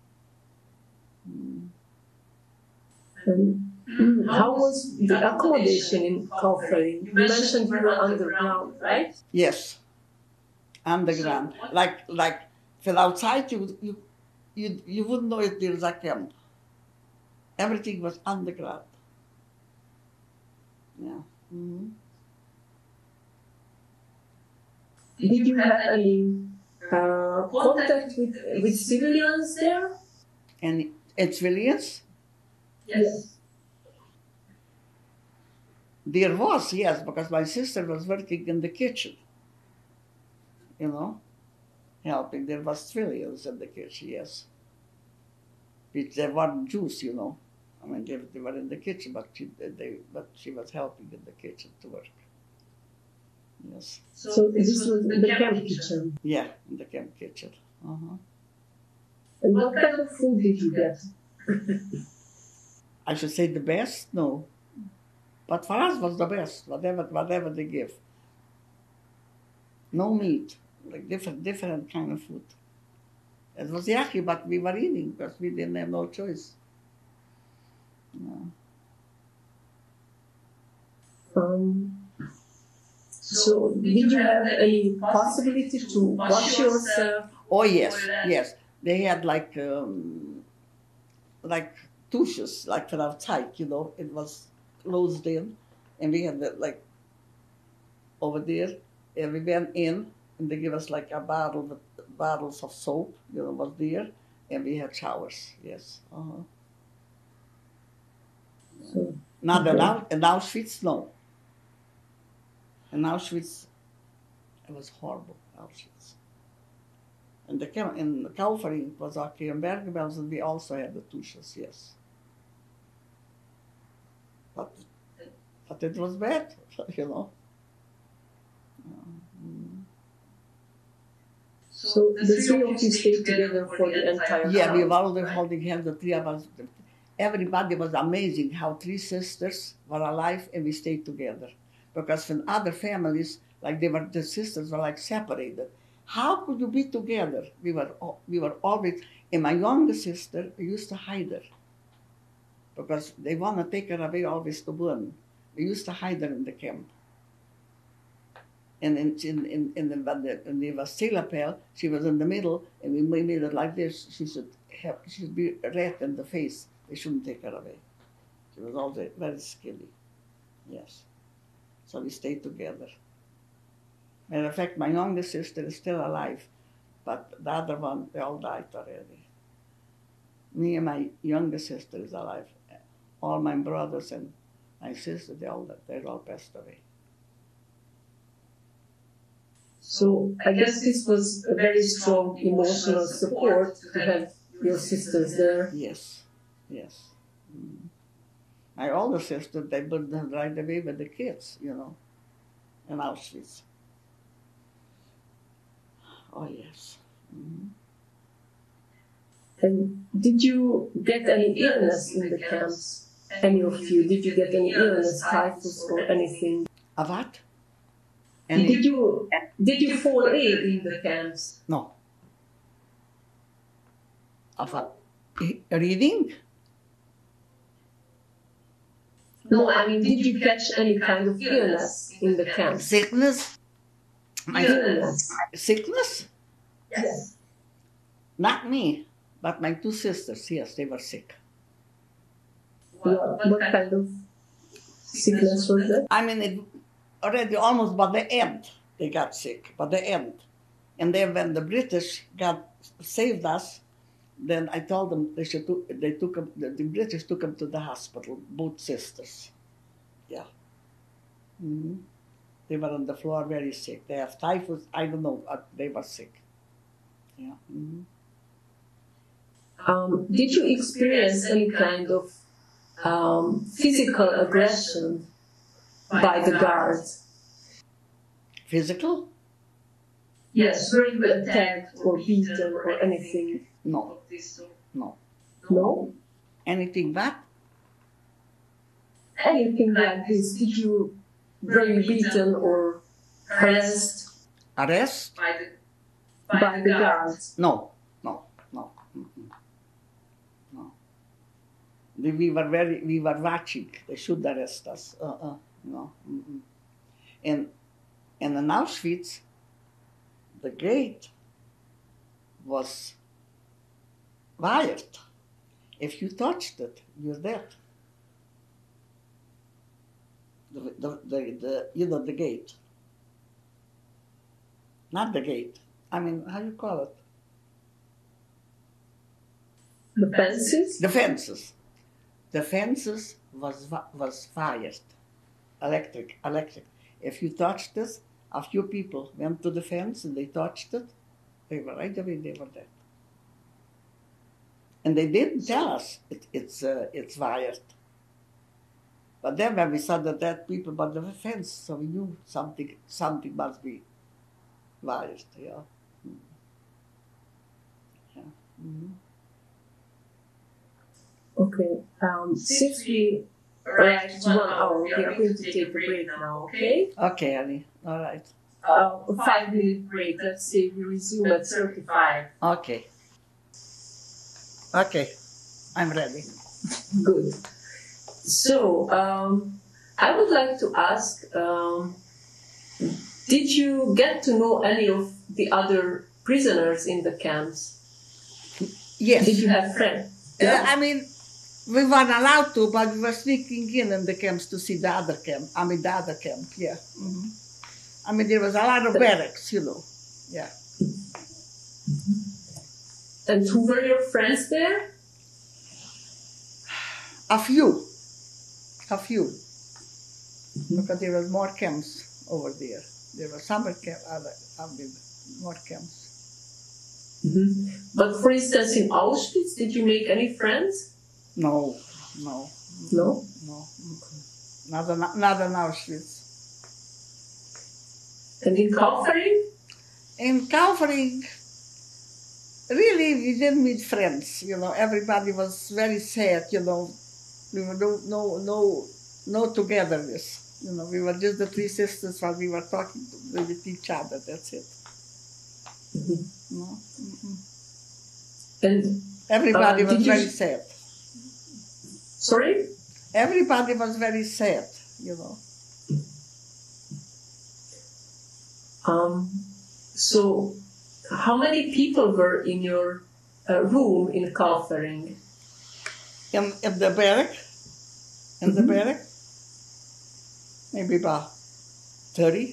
How was the accommodation in Calvary? You mentioned you were underground, right? Yes, underground. Like from outside, you wouldn't know if there's a camp. Everything was underground. Yeah. Mm-hmm. Did you have any contact with civilians there? And civilians? Yes. There was, yes, because my sister was working in the kitchen, you know. helping. There was trillions in the kitchen, yes. Which they weren't Jews, you know. I mean, they were in the kitchen, but she was helping in the kitchen to work. Yes. So this was in the camp kitchen? Yeah, in the camp kitchen. Uh-huh. And what kind of food did you get? I should say the best? No. But for us was the best, whatever they give. No meat, like different kind of food. It was yucky, but we were eating because we didn't have no choice. No. So did you have any possibility to wash yourself? Oh yes, yes. They had like douches, like for outside, you know. It was closed in, and we had like over there, and we went in, and they give us like a bottle with bottles of soap, you know, was there, and we had showers. Yes. Uh-huh. So, Not in Auschwitz, no. In Auschwitz, it was horrible. Auschwitz. And in the Calvary was okay. In Bergen-Belsen, we also had the douches, yes. But it was bad, you know. So the three of you stayed together for the entire time? Yeah, we were all holding hands, the three of us. Everybody was amazing how three sisters were alive and we stayed together. Because when other families, like the sisters were like separated. How could you be together? We were always, and my younger sister, we used to hide her. Because they want to take her away always to burn. We used to hide her in the camp. And when there was Silapel, she was in the middle, and we made it like this. She should be red in the face. They shouldn't take her away. She was always very skinny. Yes. So we stayed together. Matter of fact, my youngest sister is still alive, but the other one, they all died already. Me and my youngest sister is alive. All my brothers and my sister, they're all passed away. So I guess this was a very strong emotional support to have your sisters there. Yes, yes. My older sister, they burned her right away with the kids, you know, in Auschwitz. Oh, yes. Mm-hmm. And did you get any illness in the camps? Any of you? Did you get any illness, typhus or anything? A what? Did you fall ill in the camps? No. Of what? Reading? No, I mean, did you catch any kind of illness in the camps? Sickness? Illness. Sickness? Yes. Not me, but my two sisters, yes, they were sick. What kind of sickness was that? I mean, it already almost by the end, they got sick, by the end. And then when the British saved us, then I told them the British took them to the hospital, both sisters. Yeah. Mm-hmm. They were on the floor very sick. They have typhus, I don't know, they were sick. Yeah. Mm-hmm. Did you experience any kind of physical aggression by the guards? Physical? Yes, were you attacked or beaten or anything? No. No. No? Anything that? Anything like this? Were you beaten or harassed? Arrest? By the guards? No. Mm-mm. No. We were watching. They should arrest us. No. Mm-mm. And in Auschwitz, the gate was wired. If you touched it, you're dead. The gate. Not the gate. I mean, how do you call it? The fences? The fences. The fences was fired. Electric. If you touched this, a few people went to the fence and they touched it, They were right away, they were dead. And they didn't tell us it's wired. But then when we saw the dead people by the fence, so we knew something must be wired, yeah. Yeah. Mm-hmm. Okay. Since we arrived 1 hour, we are going to take a break now, okay? Okay, Annie. All right. A 5-minute break. Let's say we resume at 35. Okay. Okay. I'm ready. Good. So, I would like to ask, did you get to know any of the other prisoners in the camps? Yes. Did you have friends? Yeah. I mean, we weren't allowed to, but we were sneaking in the camps to see the other camp. The other camp, yeah. Mm-hmm. I mean, there was a lot of barracks, you know. Yeah. And who were your friends there? A few. Because there were more camps over there. There were summer camp, more camps. Mm-hmm. But for instance, in Auschwitz, did you make any friends? No. No? No. Not in Auschwitz. And in Kaufering? In Kaufering, really, we didn't meet friends. You know, everybody was very sad. You know, we were no togetherness. You know, we were just the three sisters while we were talking with each other. That's it. Mm-hmm. No. Mm-hmm. And everybody was very sad. Sorry? Everybody was very sad. You know. So, how many people were in your room in Kaufering? In the barrack? In the barrack? Maybe about 30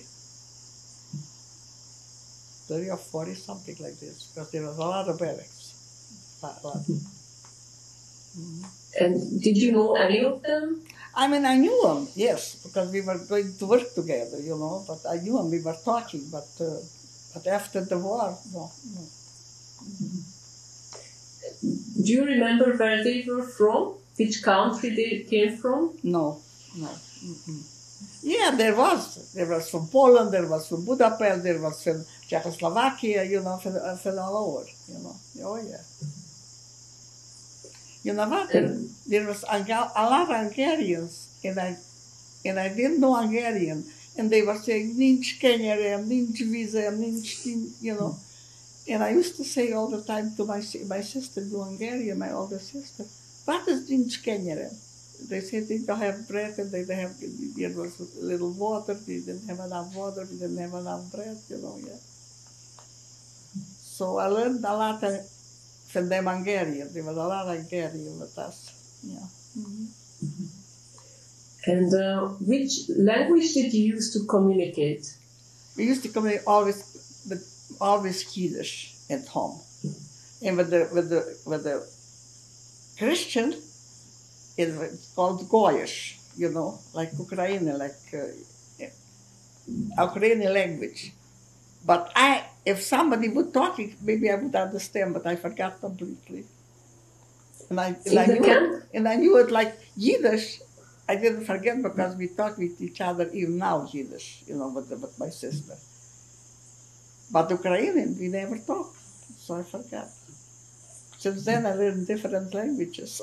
or 40, something like this, because there was a lot of barracks. A lot. Mm-hmm. And did you know any of them? I mean, I knew them, yes, because we were going to work together, you know, but I knew them, we were talking, but after the war, no. Mm-hmm. Do you remember where they were from? Which country they came from? No. Mm-mm. Yeah, there was from Poland, there was from Budapest, there was from Czechoslovakia, you know, from all over, you know. Oh, yeah. You know what? There was a lot of Hungarians, and I didn't know Hungarian, and they were saying, nincs kenyerem, nincs vizem, you know. And I used to say all the time to my sister, to Hungarian, my older sister, what is nincs kenyerem? They said they don't have bread, and there was little water, they didn't have enough water, they didn't have enough bread, you know, yeah. So I learned a lot from them Hungarian. There was a lot of Hungarian with us, yeah. Mm-hmm. And which language did you use to communicate? We used to communicate always Yiddish at home. And with the Christian, it was called Goyish, you know, like Ukrainian, Ukrainian language. But if somebody would talk, maybe I would understand, but I forgot completely. And I knew it like Yiddish. I didn't forget because we talk with each other even now Yiddish, you know, with my sister. But Ukrainian, we never talk, so I forgot. Since then, I learned different languages.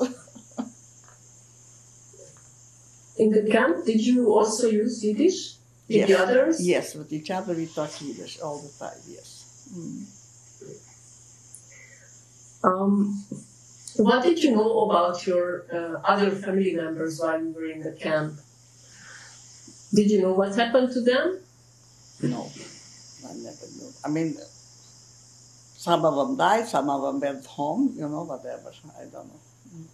In the camp, did you also use Yiddish with yes. the others? Yes, with each other we talk Yiddish all the time, yes. What did you know about your other family members while you were in the camp? Did you know what happened to them? No, I never knew. I mean, some of them died, some of them went home, you know, whatever. I don't know.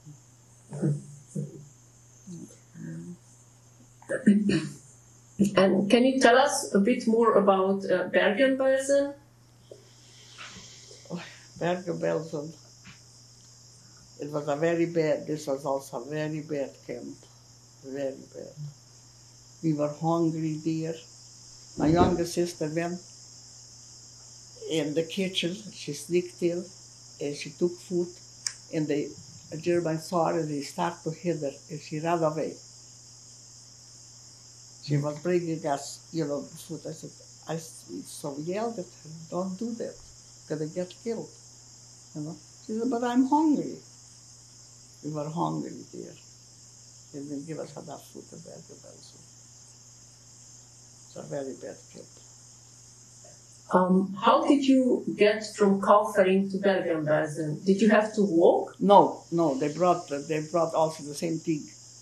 And can you tell us a bit more about Bergen-Belsen? Bergen-Belsen. It was this was also a very bad camp. Very bad. We were hungry there. My younger sister went. in the kitchen. She sneaked in and she took food, and the German saw her and they started to hit her, and she ran away. She was bringing us, food. So we yelled at her, don't do that, gonna get killed. She said, but I'm hungry. We were hungry there. They didn't give us enough food in Bergen-Belsen. It's a very bad camp. How did you get from Kaufering to Bergen-Belsen? Did you have to walk? No. They brought also the same thing.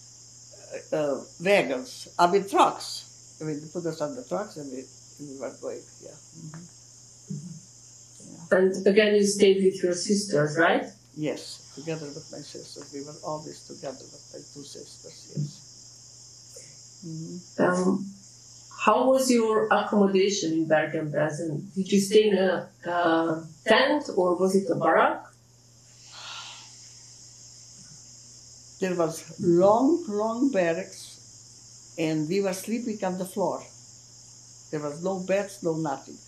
Wagons. Trucks. They put us on the trucks and we were going. Yeah. Mm-hmm. Yeah. And again, you stayed with your sisters, right? Yes, together with my sisters. We were always together with my two sisters. Yes. Mm-hmm. How was your accommodation in Bergen-Belsen? Did you stay in a tent or was it a barrack? There was long barracks, and we were sleeping on the floor. There was no beds, no nothing.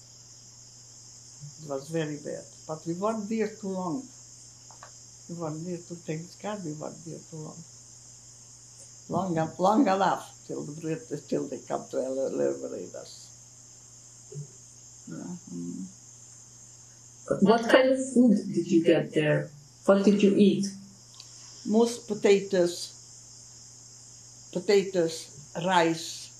It was very bad. But we weren't there too long. We weren't there too, thank God, we weren't there too long. Long enough till they come to liberate us. Yeah. Mm. What kind of food did you get there? What did you eat? Most potatoes, rice,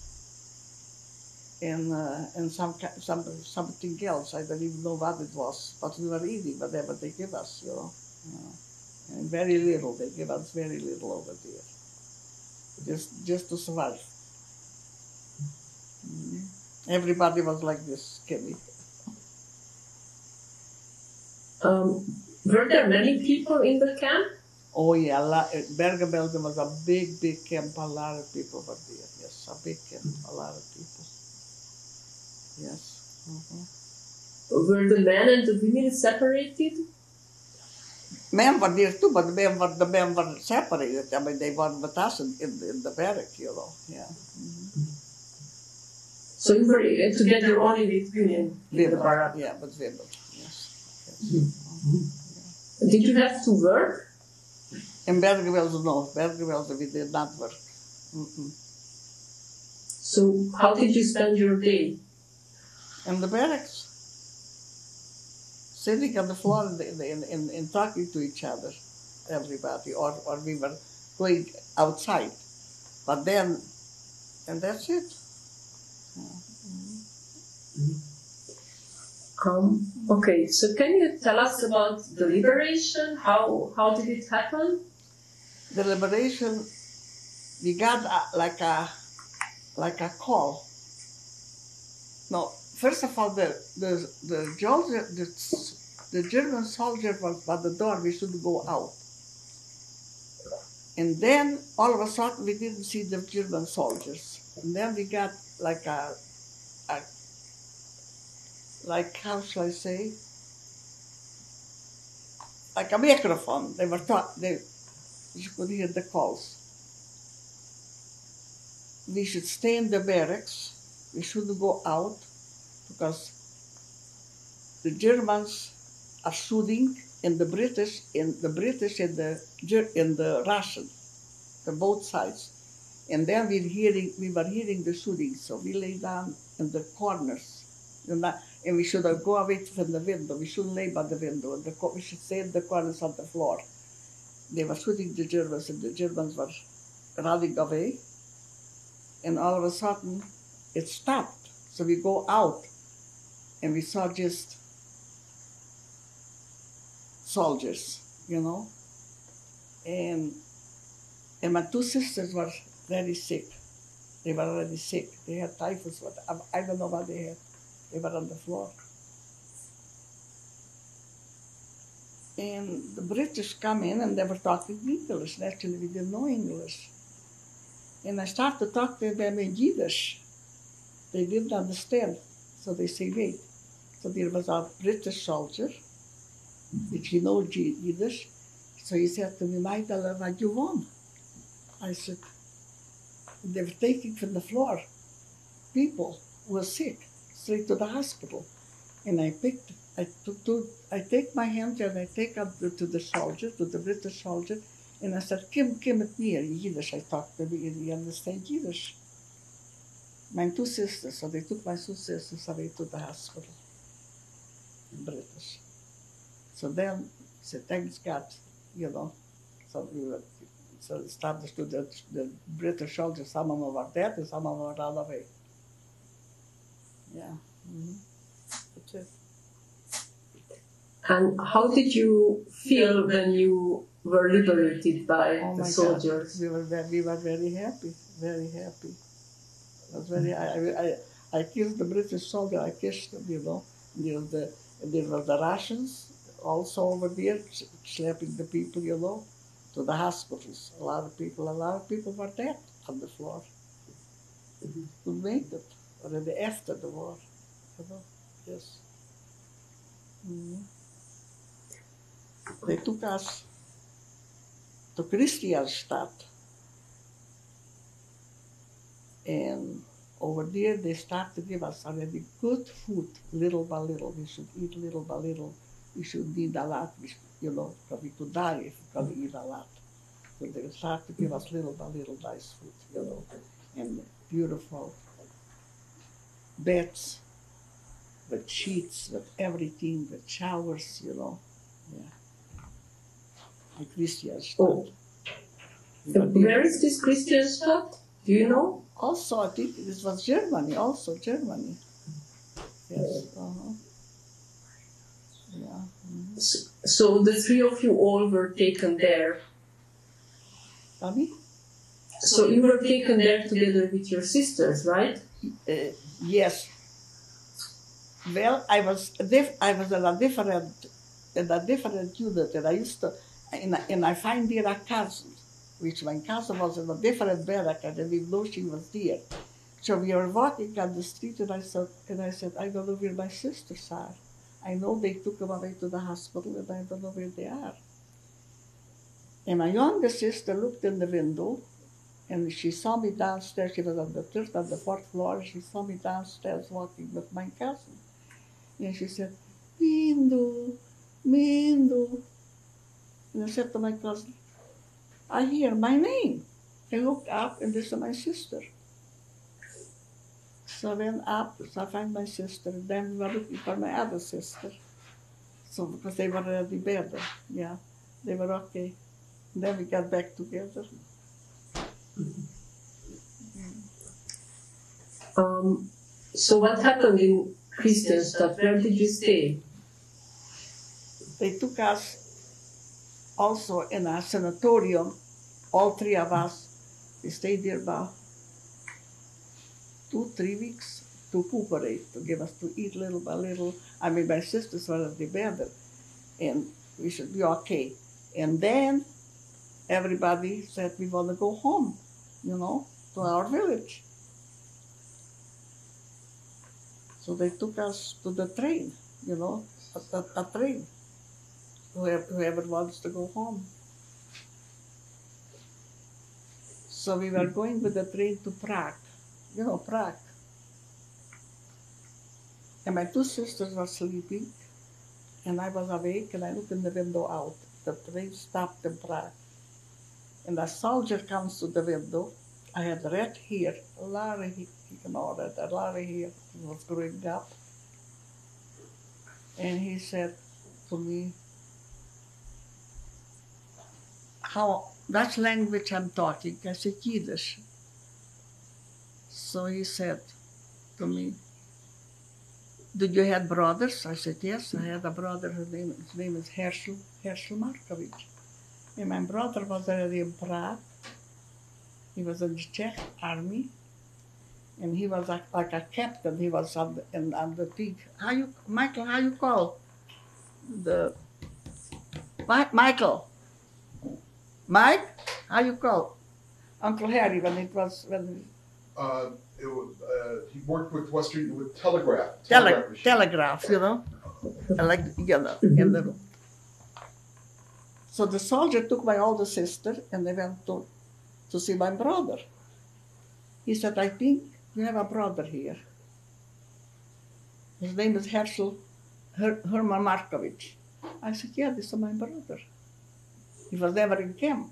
and something else. I don't even know what it was, but we were eating whatever they give us, And very little. They give us very little over there. Just to survive. Everybody was like this, skinny. Were there many people in the camp? Oh yeah, Bergen-Belsen was a big camp. A lot of people were there. Yes, a big camp. A lot of people. Yes. Mm-hmm. Were the men and the women separated? Men were there too, but the men were separated. I mean, they were with us in the barrack, Yeah. Mm-hmm. So you were together only with women in the barrack? Yeah, but women. Yes. Mm-hmm. Did you have to work? In Bergen-Belsen, no. Bergen-Belsen, we did not work. Mm-mm. So how did you spend your day? In the barracks. Sitting on the floor and talking to each other, everybody, or we were going outside. But then, and that's it. Okay, so can you tell us about the liberation? How did it happen? The liberation, we got like a call. No, first of all, the German soldier was by the door. We should go out, and then all of a sudden we didn't see the German soldiers, and then we got like how shall I say? Like a microphone. They were you could hear the calls. We should stay in the barracks. We shouldn't go out because the Germans are shooting, and the British and the Russian, the both sides. And then we were hearing the shooting, so we lay down in the corners, and we should go away from the window. We shouldn't lay by the window. We should stay in the corners on the floor. They were shooting the Germans, and the Germans were running away. And all of a sudden, it stopped. So we go out, and we saw just soldiers, And my two sisters were very sick. They were already sick. They had typhus. I don't know what they had. They were on the floor. And the British come in and they were talking English. Naturally, we didn't know English. And I started to talk to them in Yiddish. They didn't understand. So they say, wait. So there was a British soldier, which he knows Yiddish. So he said to me, Maidala, what you want? I said, they were taking from the floor people who were sick straight to the hospital. And I take my hand and I take up to the soldier, to the British soldier, and I said, Kim met me in Yiddish. I talked to me, he understand Yiddish. My two sisters, so they took my two sisters away to the hospital in British. So then, said, thanks God, you know. So we were, so established to the British soldiers, some of them were dead and some of them were all away. Yeah. Mm-hmm. That's it. And how did you feel when you were liberated by the soldiers? God. We were very happy, very happy. I kissed the British soldier, I kissed them, you know. There were the Russians also over there, slapping the people, you know, to the hospitals. A lot of people were dead on the floor. Who made it, already after the war, you know, yes. Mm-hmm. They took us to Christianstadt. And over there, they start to give us already good food, little by little. We should eat little by little. We should eat a lot, you know, because we could die if we eat a lot. So they start to give us little by little nice food, you know, and beautiful beds with sheets, with everything, with showers, you know. Yeah. And Christianstadt. Oh. Where is this Christianstadt? Do you know? Also, I think this was Germany, also Germany. Yes. Uh-huh. Yeah. Mm-hmm. So the three of you all were taken there. Tommy? So you were taken there together with your sisters, right? Yes. Well, I was in a different unit, and I used to, and I find there a cousin, which my cousin was in a different barrack, and I didn't know she was there. So we were walking on the street, and I said, I don't know where my sisters are. I know they took them away to the hospital, and I don't know where they are. And my younger sister looked in the window, and she saw me downstairs. She was on the third and the fourth floor. She saw me downstairs walking with my cousin. And she said, Mindu, Mindu. And I said to my cousin, I hear my name. I looked up, and this is my sister. So I went up, so I found my sister, and then we were looking for my other sister. So, because they were already better, yeah, they were okay. And then we got back together. So what happened in Christianstadt? Where did you stay? They took us also in a sanatorium, all three of us. We stayed there about 2-3 weeks to recuperate, to give us to eat little by little. I mean, my sisters were already better, and we should be okay. And then everybody said we want to go home, you know, to our village. So they took us to the train, you know, a train. Whoever wants to go home. So we were going with the train to Prague, you know, Prague. And my two sisters were sleeping, and I was awake, and I looked in the window out. The train stopped in Prague. And a soldier comes to the window. I had red hair, a lot of hair, you know, a lot of hair was growing up. And he said to me, how, Dutch language I'm talking. I said, Yiddish. So he said to me, did you have brothers? I said, yes, I had a brother. His name is Herschel Markovich. And my brother was already in Prague. He was in the Czech army. And he was like a captain. He was on the thing. Michael, how you call? Mike, how you call? Uncle Harry, when he worked with telegraph. Telegraph, you know, like, you know. So the soldier took my older sister, and they went to see my brother. He said, I think you have a brother here. His name is Herschel Herman Markovich. I said, yeah, this is my brother. He was never in camp.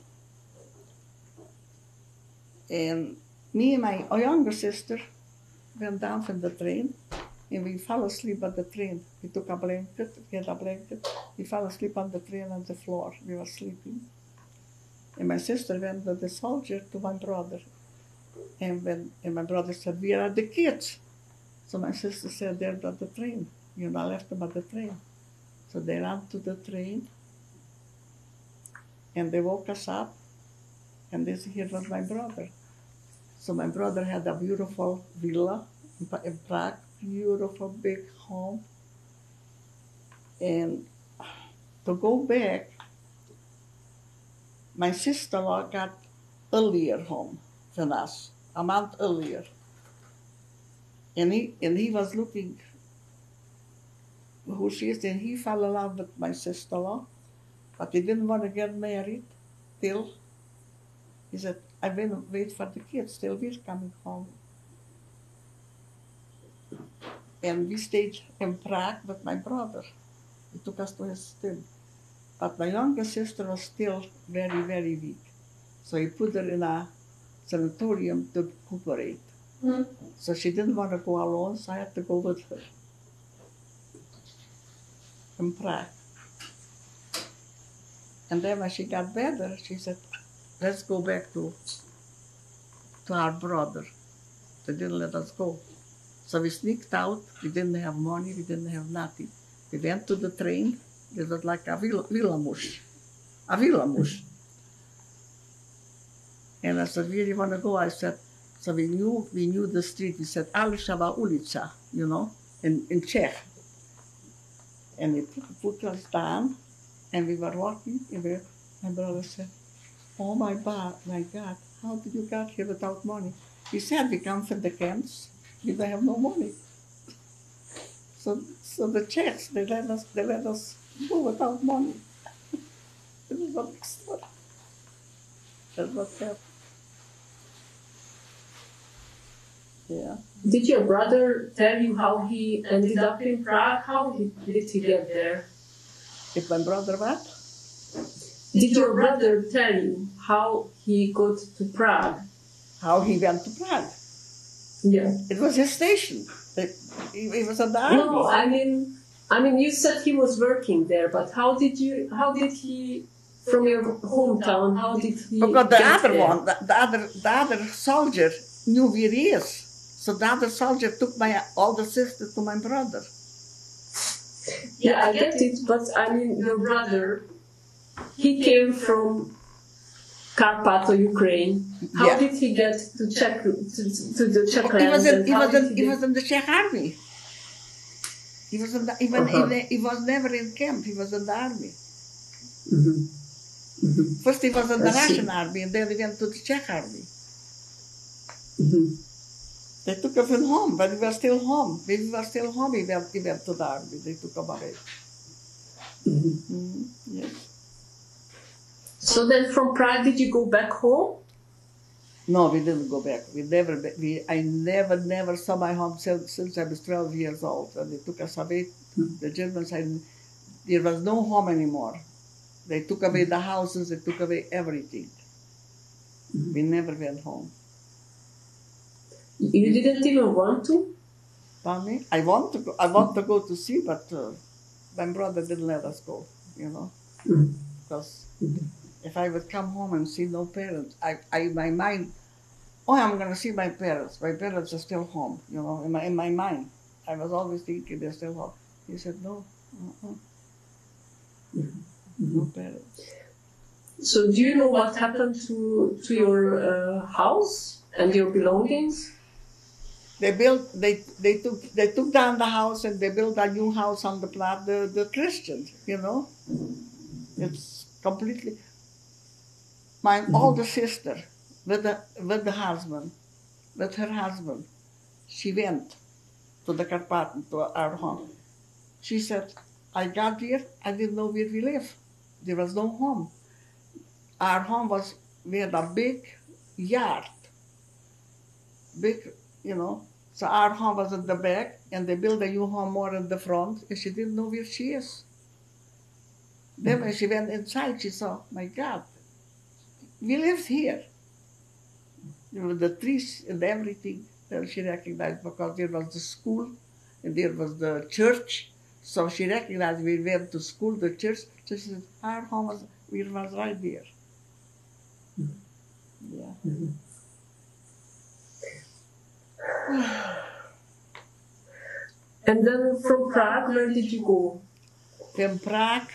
And me and my younger sister went down from the train, and we fell asleep on the train. We took a blanket, we had a blanket. We fell asleep on the train on the floor. We were sleeping. And my sister went with the soldier to my brother. And my brother said, where are the kids? So my sister said, they're at the train. You know, I left them at the train. So they ran to the train, and they woke us up, and this here was my brother. So my brother had a beautiful villa in Prague, beautiful big home. And to go back, my sister-in-law got earlier home than us, a month earlier. And he was looking who she is, and he fell in love with my sister-in-law, but he didn't want to get married till, he said, I will wait for the kids till we're coming home. And we stayed in Prague with my brother. He took us to his stint. But my younger sister was still very, very weak. So he put her in a sanatorium to recuperate. Mm. So she didn't want to go alone, so I had to go with her in Prague. And then when she got better, she said, let's go back to our brother. They didn't let us go. So we sneaked out. We didn't have money. We didn't have nothing. We went to the train. It was like a villamush. A villamush. And I said, where do you want to go? I said, so we knew the street. We said, Alishava ulica, you know, in Czech. And he put us down, and we were walking, and my brother said, oh my God, how did you get here without money? He said, we come from the camps, we don't have no money. So the Czechs, they let us go without money. It was a big story. That's what happened. Yeah. Did your brother tell you how he ended up in Prague? How did he get there? If my brother what? Did your brother tell you how he got to Prague? How he went to Prague? Yeah. It was his station. He was at the army. No, I mean, you said he was working there, but how did he, from your hometown, how did he Because the get other there? one, the other soldier knew where he is. So the other soldier took my older sister to my brother. Yeah, I get it, but I mean, your brother, he came from Carpath, Ukraine. How did he get to Czech to the Czech land? He was in the Czech army. He was he was never in camp. He was in the army. Mm-hmm. Mm-hmm. First he was in the Russian army, and then he went to the Czech army. Mm-hmm. They took him home, but we were still home. We were still home. He went to the army. They took him away. Mm-hmm. Mm-hmm. Yes. So then, from Prague, did you go back home? No, we didn't go back. I never saw my home since I was 12 years old. And they took us away. The Germans, there was no home anymore. They took away the houses. They took away everything. We never went home. You didn't even want to? Pardon me? I want to go to see, but my brother didn't let us go, you know. Because if I would come home and see no parents, my mind, I'm going to see my parents. My parents are still home, you know, in my mind. I was always thinking they're still home. He said, no, no parents. So do you know what happened to your house and your belongings? They took down the house, and they built a new house on the plot, the Christians, you know. It's completely. My older sister, with her husband, she went to the Carpath, to our home. She said, I got here, I didn't know where we live. There was no home. Our home we had a big yard, big, you know, So our home was at the back, and they built a new home more in the front, and she didn't know where she is. Then when she went inside, she saw, my God, we lived here. With the trees and everything. Then she recognized, because there was the school, and there was the church. So she recognized we went to school, the church. So she said, our home was right there. Yeah. Mhm. And then from Prague, where did you go? From Prague,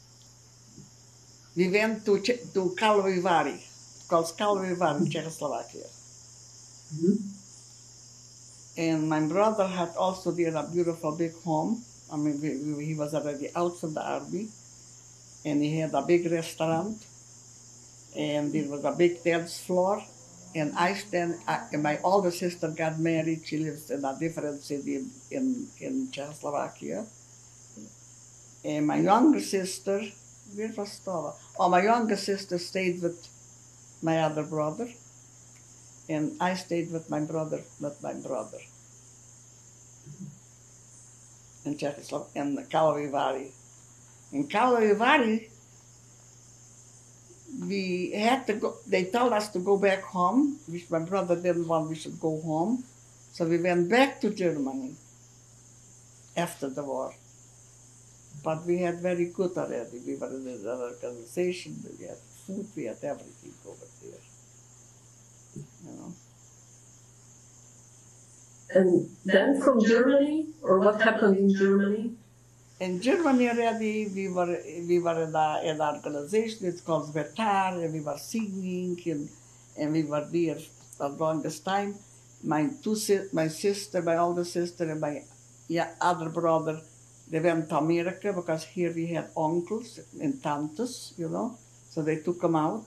we went to Karlovy Vary, called Karlovy Vary, Czechoslovakia. Mhm. And my brother had also there a beautiful big home. I mean, he was already out from the army, and he had a big restaurant, and there was a big dance floor. And and my older sister got married. She lives in a different city in Czechoslovakia. And my younger sister, where was Stova? Oh, my younger sister stayed with my other brother, and I stayed with my brother, in Czechoslovakia, in Karlovy Vary. In Karlovy Vary, we had to go, they told us to go back home, which my brother didn't want we should go home. So we went back to Germany after the war. But we had very good already. We were in an organization, we had food, we had everything over there. You know. And then from Germany, or what happened in Germany? In Germany already, we were in an organization, it's called Betar, and we were singing, and we were there the longest time. My sister, my older sister, and my other brother, they went to America, because here we had uncles and tantes, you know, so they took them out.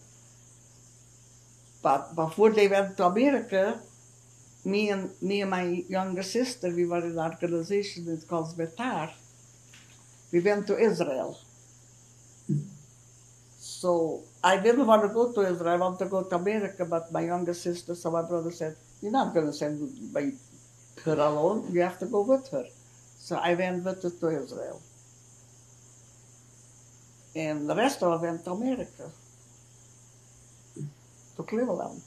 But before they went to America, me and my younger sister, we were in an organization, it's called Betar. We went to Israel. So I didn't want to go to Israel. I wanted to go to America, but my younger sister, so my brother said, you're not going to send her alone. You have to go with her. So I went with her to Israel. And the rest of us went to America, to Cleveland,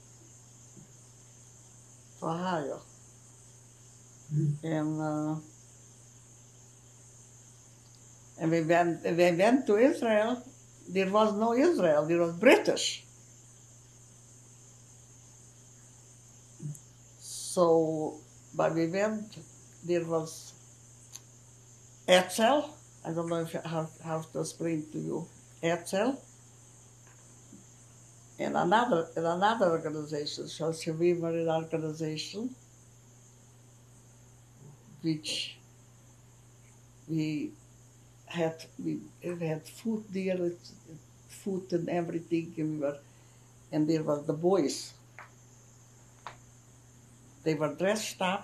to Ohio. And we went to Israel. There was no Israel, there was British. So, but we went, there was Etzel. I don't know if how to explain to you. Etzel. And another organization. So we were in an organization which we had food there, food and everything, and there were the boys. They were dressed up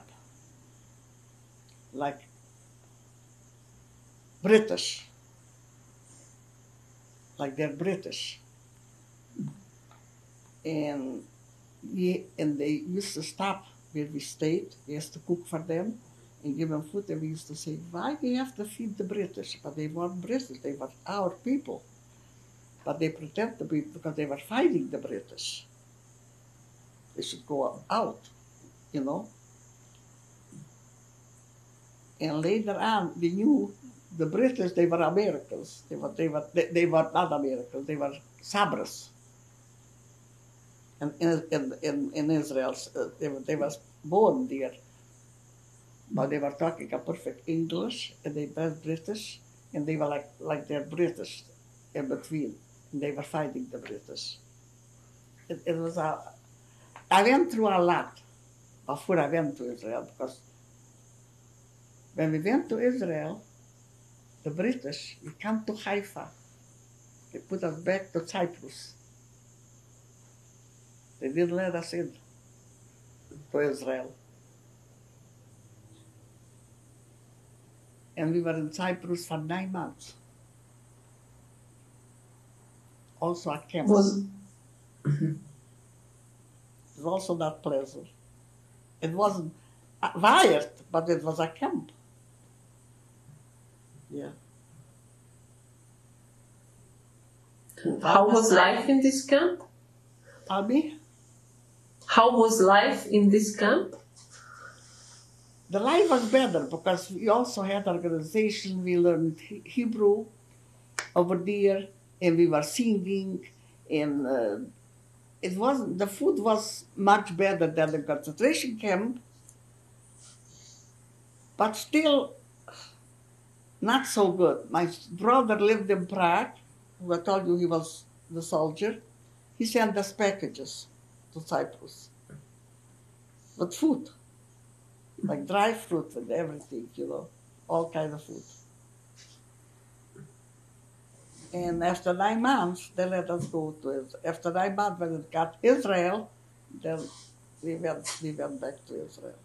like British, like they're British, and they used to stop where we stayed. We used to cook for them and give them food, and we used to say, why do you have to feed the British? But they weren't British, they were our people. But they pretend to be, because they were fighting the British. They should go out, you know. And later on, we knew the British, they were Americans. They were not Americans, they were Sabras. And in Israel, they were born there. But they were talking a perfect English, and they were British, and they were like they're British in between. And they were fighting the British. It was I went through a lot before I went to Israel, because when we went to Israel, the British, we came to Haifa. They put us back to Cyprus. They didn't let us in to Israel. And we were in Cyprus for 9 months. Also a camp. It was also not pleasant. It wasn't, wired, but it was a camp. Yeah. How was life in this camp? Abi? How was life in this camp? The life was better because we also had organization. We learned Hebrew over there, and we were singing, and the food was much better than the concentration camp, but still not so good. My brother lived in Prague, who I told you he was the soldier. He sent us packages to Cyprus with food, like dry fruit and everything, all kind of food. And after 9 months, they let us go to Israel. After 9 months, when it got Israel, then we went back to Israel.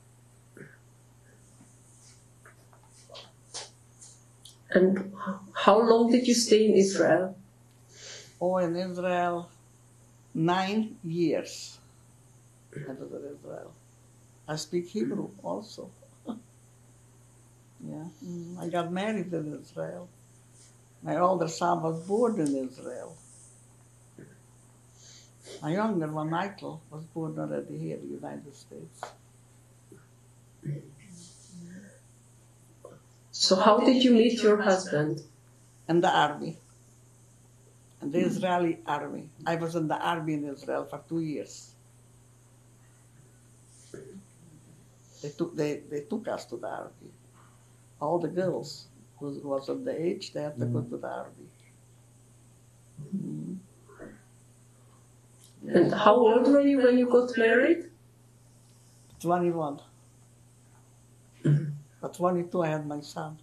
And how long did you stay in Israel? Oh, in Israel, 9 years. I was in Israel. I speak Hebrew also. Yeah, I got married in Israel. My older son was born in Israel. My younger one, Michael, was born already here in the United States. So how did you meet your husband? In the army. In the Israeli army. I was in the army in Israel for 2 years. They took us to the army. All the girls who was of the age, they had to go to the army. Mm. And how old were you when you got married? 21. At 22, I had my son.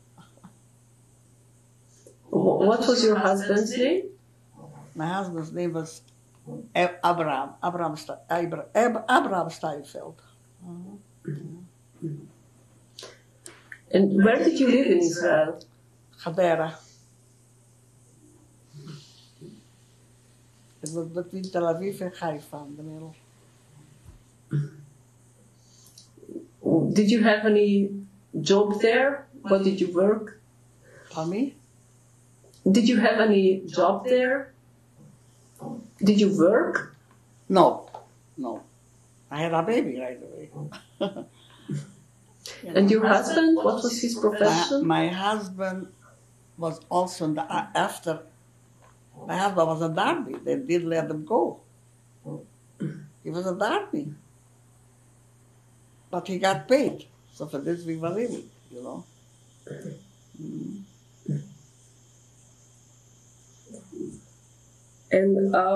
What was your husband's name? My husband's name was Abraham Steinfeld. And where did you live in Israel? Hadera. It was between Tel Aviv and Haifa in the middle. Did you have any job there? What did you work? Pardon me? Did you have any job there? Did you work? No. I had a baby right away. And your husband, what was his profession? My husband was also in the, after, my husband was in the army. They didn't let him go. He was in the army. But he got paid. So for this we were living, Mm. And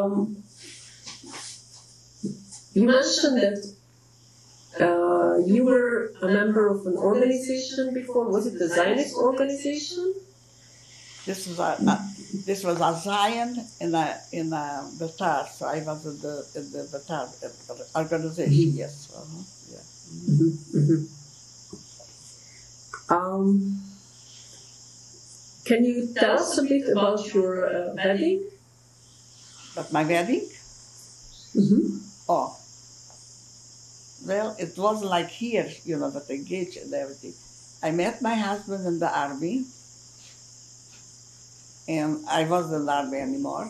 you mentioned that you were a member of an organization before. Was it the Zionist organization? This was a Zion in Betar, so I was in the Betar organization. Yes. Yeah. Can you tell us a bit about your wedding? But my wedding? Oh. Well, it wasn't like here, that engaged and everything. I met my husband in the army, and I wasn't in the army anymore.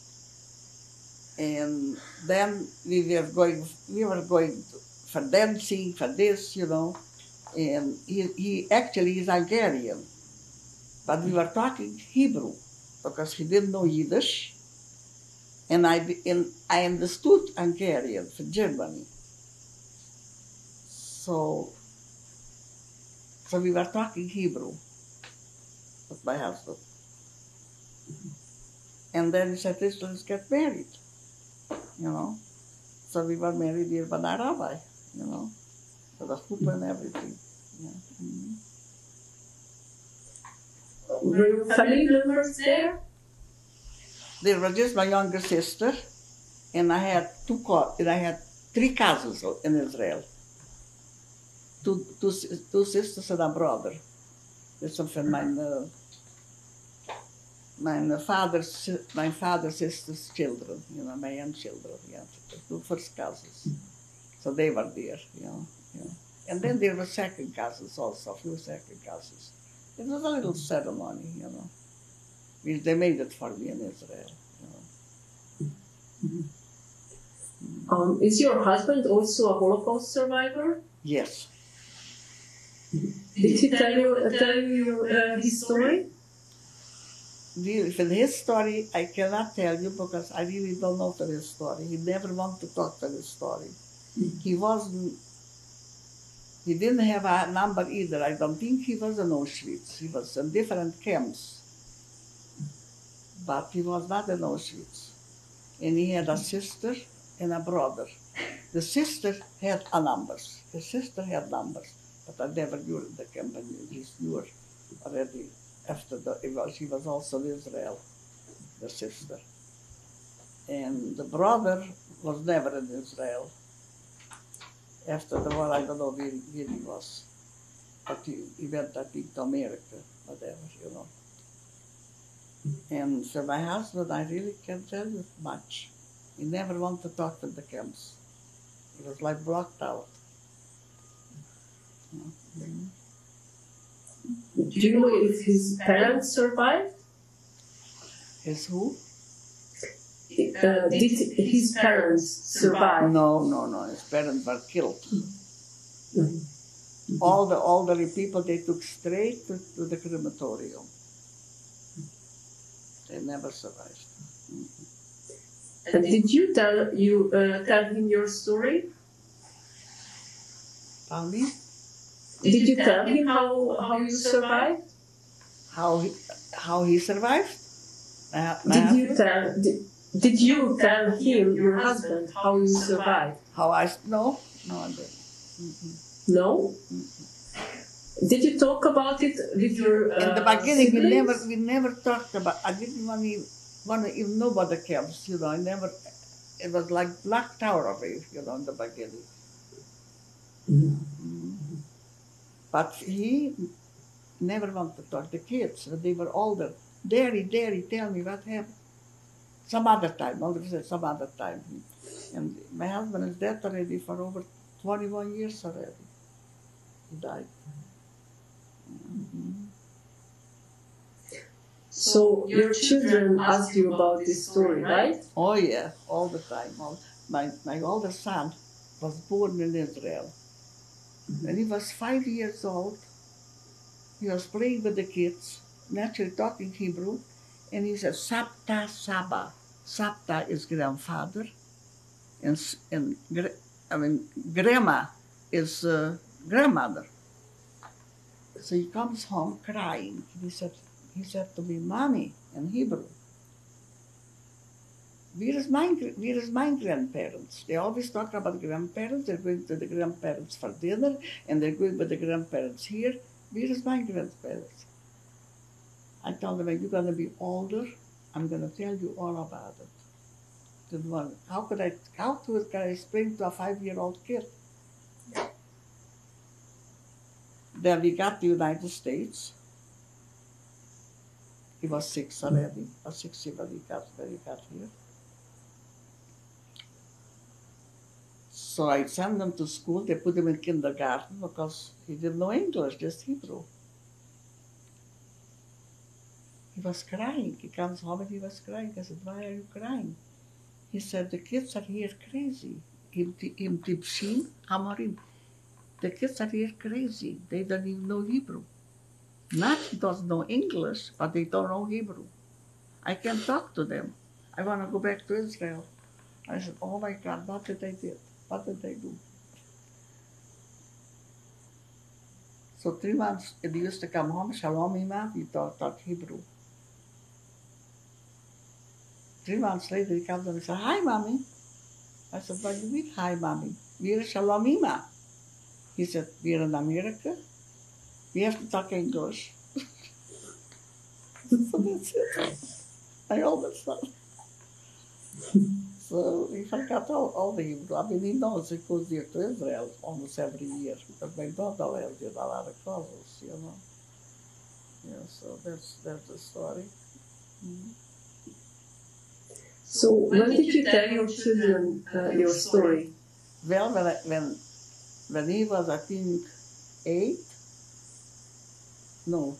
And then we were going for dancing, for this, and he actually is Hungarian. But we were talking Hebrew because he didn't know Yiddish, and I understood Hungarian for Germany. So we were talking Hebrew with my husband. And then he said, let's get married, So we were married here by the rabbi, with a chuppah and everything. Yeah. Mm-hmm. Were your family members there? There was just my younger sister, and I had 3 cousins in Israel. Two sisters and a brother. This was from my father's sister's children, my own children, 2 first cousins. So they were there, And then there were second cousins also, a few second cousins. It was a little ceremony, you know. They made it for me in Israel, you know. Is your husband also a Holocaust survivor? Yes. Did he tell you his story? Really, for his story, I cannot tell you because I really don't know his story. He never wanted to talk to his story. He didn't have a number either. I don't think he was in Auschwitz. He was in different camps. But he was not in Auschwitz. And he had a sister and a brother. The sister had numbers. The sister had numbers. But I never knew the company. He knew already after she was also in Israel, the sister. And the brother was never in Israel. After the war, I don't know where he was. But he went, I think, to America, whatever, you know. And for my husband, I really can't tell you much. He never wanted to talk with the camps. He was like blocked out. Do you know if his parents survived? His who? Did his parents survive? No. His parents were killed. All the elderly people, they took straight to the crematorium. They never survived. And did you tell him your story? Pardon me? Did you tell him how you survived? How he survived? Did you tell him, your husband, how you survived? No, I didn't. No? Did you talk about it with your in the beginning, siblings? we never talked about. I didn't want to even know about the camps. You know, it was like blacked out of it. You know, in the beginning. But he never wanted to talk. The kids, when they were older, Daddy, tell me what happened. Some other time, some other time. And my husband is dead already for over 21 years already. He died. So your children asked you about this story, right? Oh yeah, all the time. My older son was born in Israel. When he was 5 years old, he was playing with the kids, naturally talking Hebrew, and he said, Sapta Saba. Sapta is grandfather, and Grandma is grandmother. So he comes home crying. He said to me, Mommy, in Hebrew, where is my grandparents? They always talk about grandparents. They're going to the grandparents for dinner, and they're going with the grandparents here. Where is my grandparents? I told them, when you're going to be older, I'm going to tell you all about it. How can I explain to a 5-year-old kid? Then we got to the United States. He was 6 already, or 6 when he got here. So I sent him to school. They put him in kindergarten because he didn't know English, just Hebrew. He was crying. He comes home and he was crying. I said, why are you crying? He said, the kids are here crazy. The kids are here crazy. They don't even know Hebrew. Not doesn't know English, but they don't know Hebrew. I can't talk to them. I want to go back to Israel. I said, oh my God, what did they do? What did they do? So 3 months, they used to come home, Shalom Ima, we taught Hebrew. 3 months later, he comes and said, hi, Mommy. I said, what do you mean, hi, Mommy? We're Shalom Ima. He said, we're in America. We have to talk English. So that's it. I always thought. So he forgot all the Hebrew. I mean, he knows he goes there to Israel almost every year because my daughter has a lot of cousins, you know. Yeah, so that's the story. So when did you tell your children your story? Well, when when he was, I think, 8. No.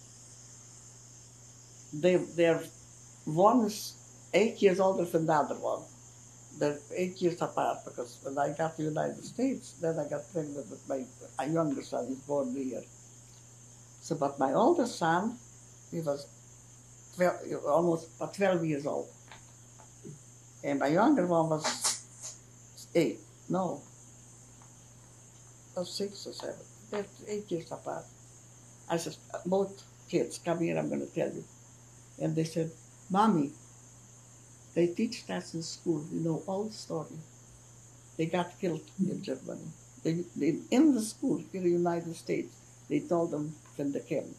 They're one is 8 years older than the other one. They're 8 years apart because when I got to the United States, then I got pregnant with my younger son. He's born here. So, but my older son, he was 12, almost 12 years old. And my younger one was 8. No. Was 6 or 7. They're 8 years apart. I said, both kids, come here, I'm going to tell you. And they said, Mommy, they teach that in school, you know, all the story. They got killed in Germany. They in the school in the United States, they told them when they came.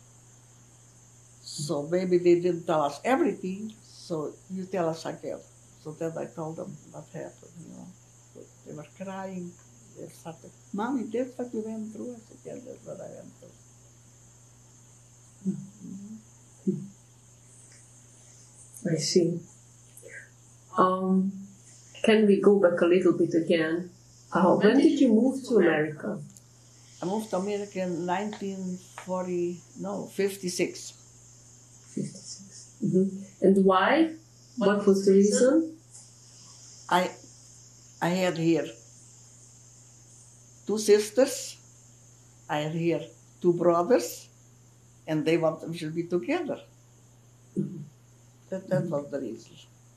So maybe they didn't tell us everything, so you tell us again. So then I told them what happened, you know. So they were crying. They started, Mommy, that's what you went through. I said, yeah, that's what I went through. I see. Can we go back a little bit again? When did you move to America? I moved to America in 56. 56. And why? What was the reason? I had here 2 sisters. I had here 2 brothers, and they wanted we should be together. That was the reason.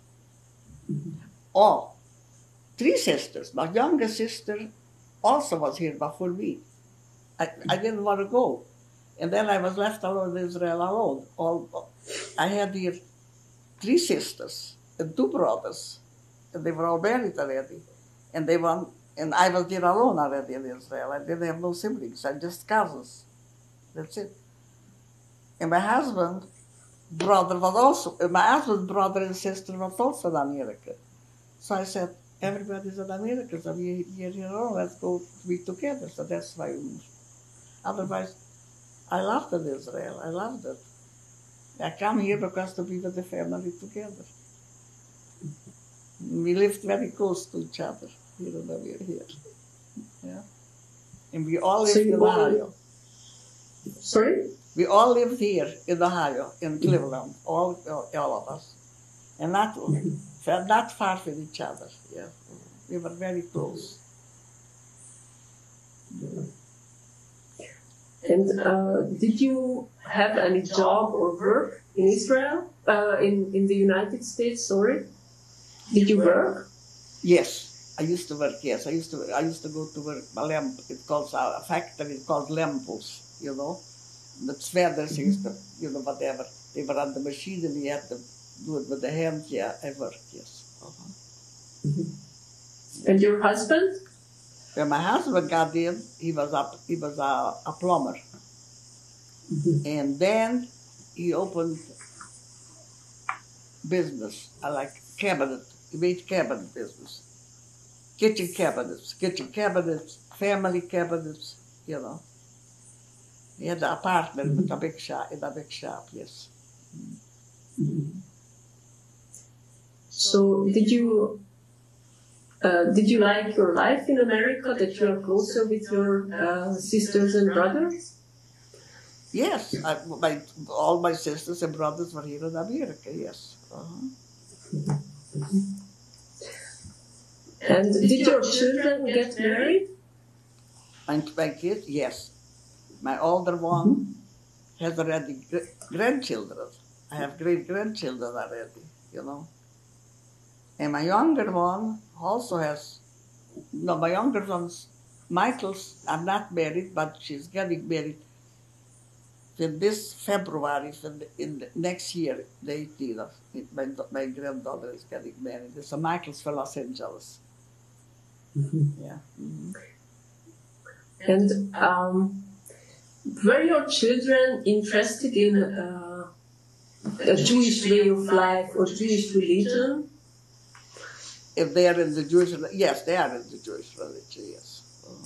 Oh, 3 sisters. My younger sister also was here before me. I didn't want to go. And then I was left alone in Israel alone. I had here 3 sisters and 2 brothers. And they were all married already. And I was there alone already in Israel. I didn't have no siblings. I just cousins. That's it. And my husband's brother and sister was also in America. So I said, everybody's in America, so we're here alone, let's go be together. So that's why we moved. Otherwise, I loved it, Israel. I loved it. I come here because to be with the family together. We lived very close to each other here and here. Yeah. And we all lived in Ohio. Sorry? We all lived here in Ohio, in Cleveland, all of us. And not far from each other. Yeah. We were very close. And did you have any job or work in Israel? In the United States, sorry? Did you work? Yes, I used to work, yes. I used to go to work. It calls a factory called Lempos, you know. The Sveders used to, you know, whatever. They were on the machine and we had to do it with the hands. Yeah, I worked, yes. And your husband? When my husband got in, he was a plumber. And then he opened business, like cabinet. He made cabinet business. Kitchen cabinets, family cabinets, you know. He had an apartment with a big shop, yes. So did you like your life in America, that you are closer with your sisters and brothers? Yes, all my sisters and brothers were here in America, yes. And did your children get married? My kids, yes. My older one has already grandchildren. I have great-grandchildren already, you know. And my younger one also has, no, my younger one's, Michael's, I'm not married, but she's getting married in this February, in the next year, the 18th, my granddaughter is getting married. So Michael's for Los Angeles. Yeah. And were your children interested in a Jewish way of life or Jewish religion? If they are in the Jewish, yes, they are in the Jewish religion, yes.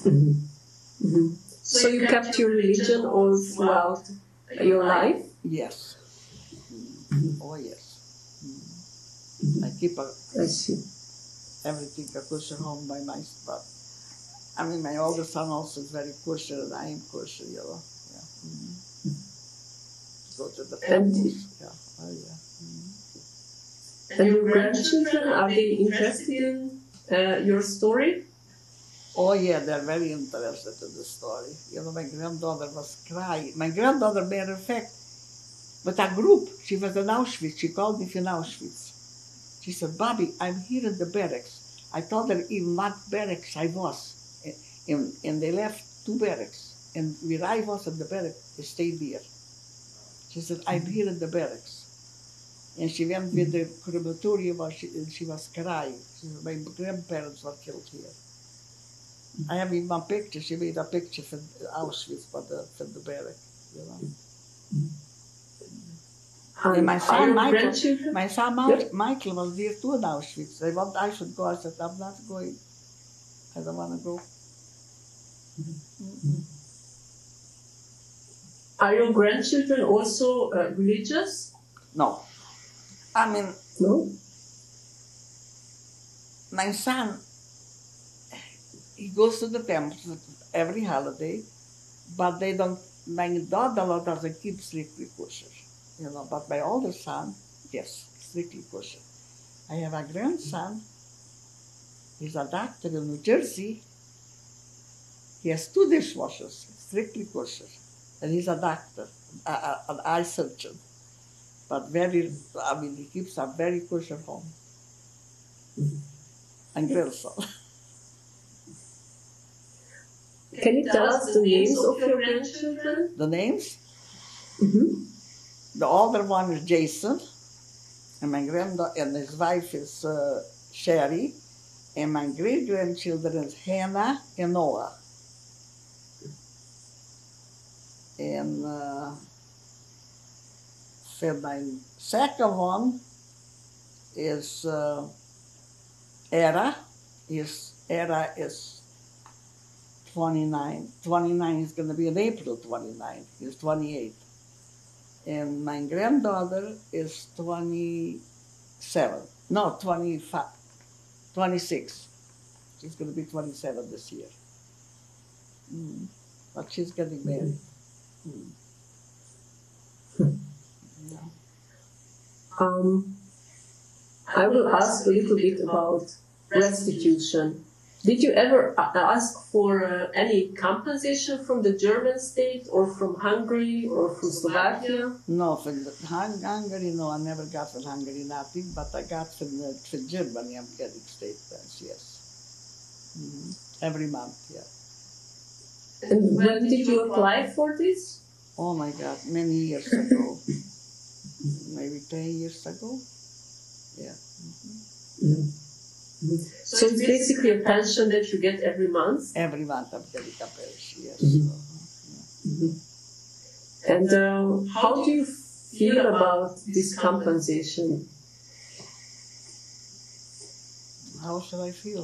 So you kept your religion all throughout your life? Yes. Oh, yes. I keep I see. everything a cushion home by myself. I mean, my older son also is very kosher, and I am kosher, you know. Yeah. Go to the temples. Yeah. Oh, yeah. And your grandchildren, are they interested in your story? Oh, yeah, they're very interested in the story. You know, my granddaughter was crying. My granddaughter, matter of fact, with a group, she was in Auschwitz. She called me from Auschwitz. She said, Bobby, I'm here in the barracks. I told her in what barracks I was. And they left 2 barracks. And where I was in the barracks, they stayed there. She said, I'm here in the barracks. And she went with the crematorium and she was crying. She said, my grandparents were killed here. I have in my picture, she made a picture from Auschwitz from the barrack, you know. And my son Michael was there too in Auschwitz. They want I should go. I said, I'm not going. I don't want to go. Are your grandchildren also religious? No. I mean, no. My son, he goes to the temple every holiday, but they don't. My daughter doesn't keep strictly kosher, you know. But my older son, yes, strictly kosher. I have a grandson. He's a doctor in New Jersey. He has 2 dishwashers, strictly kosher, and he's a doctor, an eye surgeon. But he keeps a very kosher home. And grandson. Can you tell us the names of your grandchildren? The names? Mm-hmm. The older one is Jason, and my granddaughter and his wife is Sherry, and my great-grandchildren is Hannah and Noah. And my second one is Era. Era is 29. 29 is going to be in April 29. He's 28. And my granddaughter is 27. No, 25. 26. She's going to be 27 this year. But she's getting married. I will ask a little bit about restitution. Did you ever ask for any compensation from the German state or from Hungary or from Slovakia? No, from Hungary, no, I never got from Hungary nothing, but I got from Germany, I'm getting state grants, yes. Every month, yeah. And when did you apply for this? Oh my God, many years ago. Maybe 10 years ago. Yeah. So it's basically a pension that you get every month? Every month I'm getting a pension, yes. And how do you feel about this compensation? How should I feel?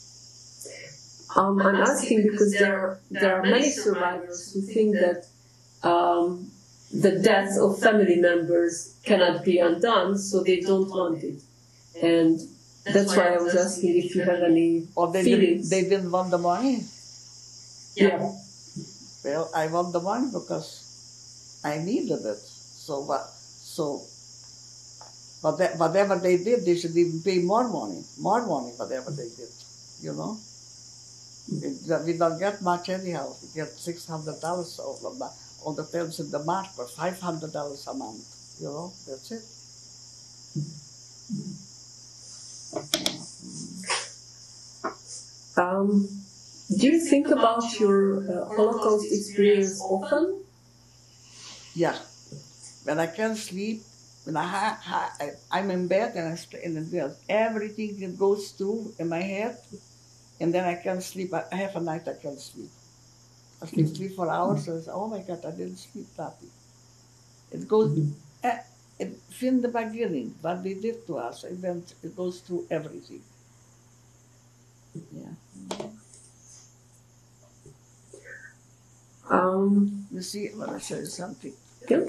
I'm asking because there are many survivors who think that the death of family members cannot be undone, so they don't want it. And that's why I was asking if you have any feelings. They didn't want the money? Yeah. Well, I want the money because I needed it. Whatever they did, they should even pay more money, whatever they did, you know? We don't get much anyhow. We get $600 all depends on the mark, or $500 a month, you know, that's it. Do you think about your Holocaust experience often? Yeah. When I can't sleep, when I'm in bed and everything that goes through in my head, and then I can't sleep. I have a night I can't sleep. I sleep 3-4 hours, and I say, oh my God, I didn't sleep nothing. It goes, from the beginning, what they did to us, it goes through everything. Yeah. You see, let me show you something. Yeah.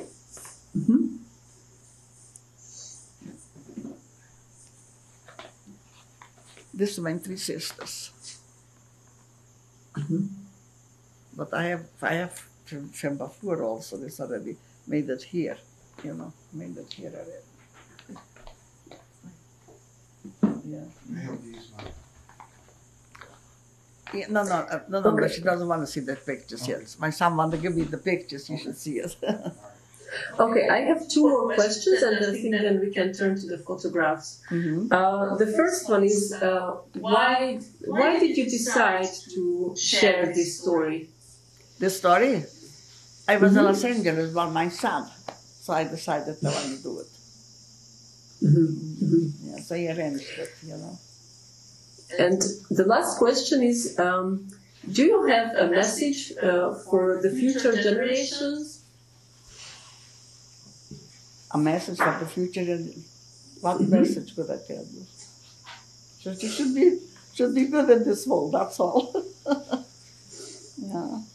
This is my 3 sisters. But I have from before also. This already made it here, made it here already. Yeah. I have these now. Yeah, no, but she doesn't want to see the pictures yet. My son wants to give me the pictures, you should see it. Okay, I have two more questions, and I think then we can turn to the photographs. The first one is, why did you decide to share this story? This story? I was in Los Angeles with my son, so I decided I want to do it. Yeah, so I arranged it, And the last question is, do you have a message for the future generations? A message for the future? What message could I tell you? Just you should be good at this world, that's all. Yeah.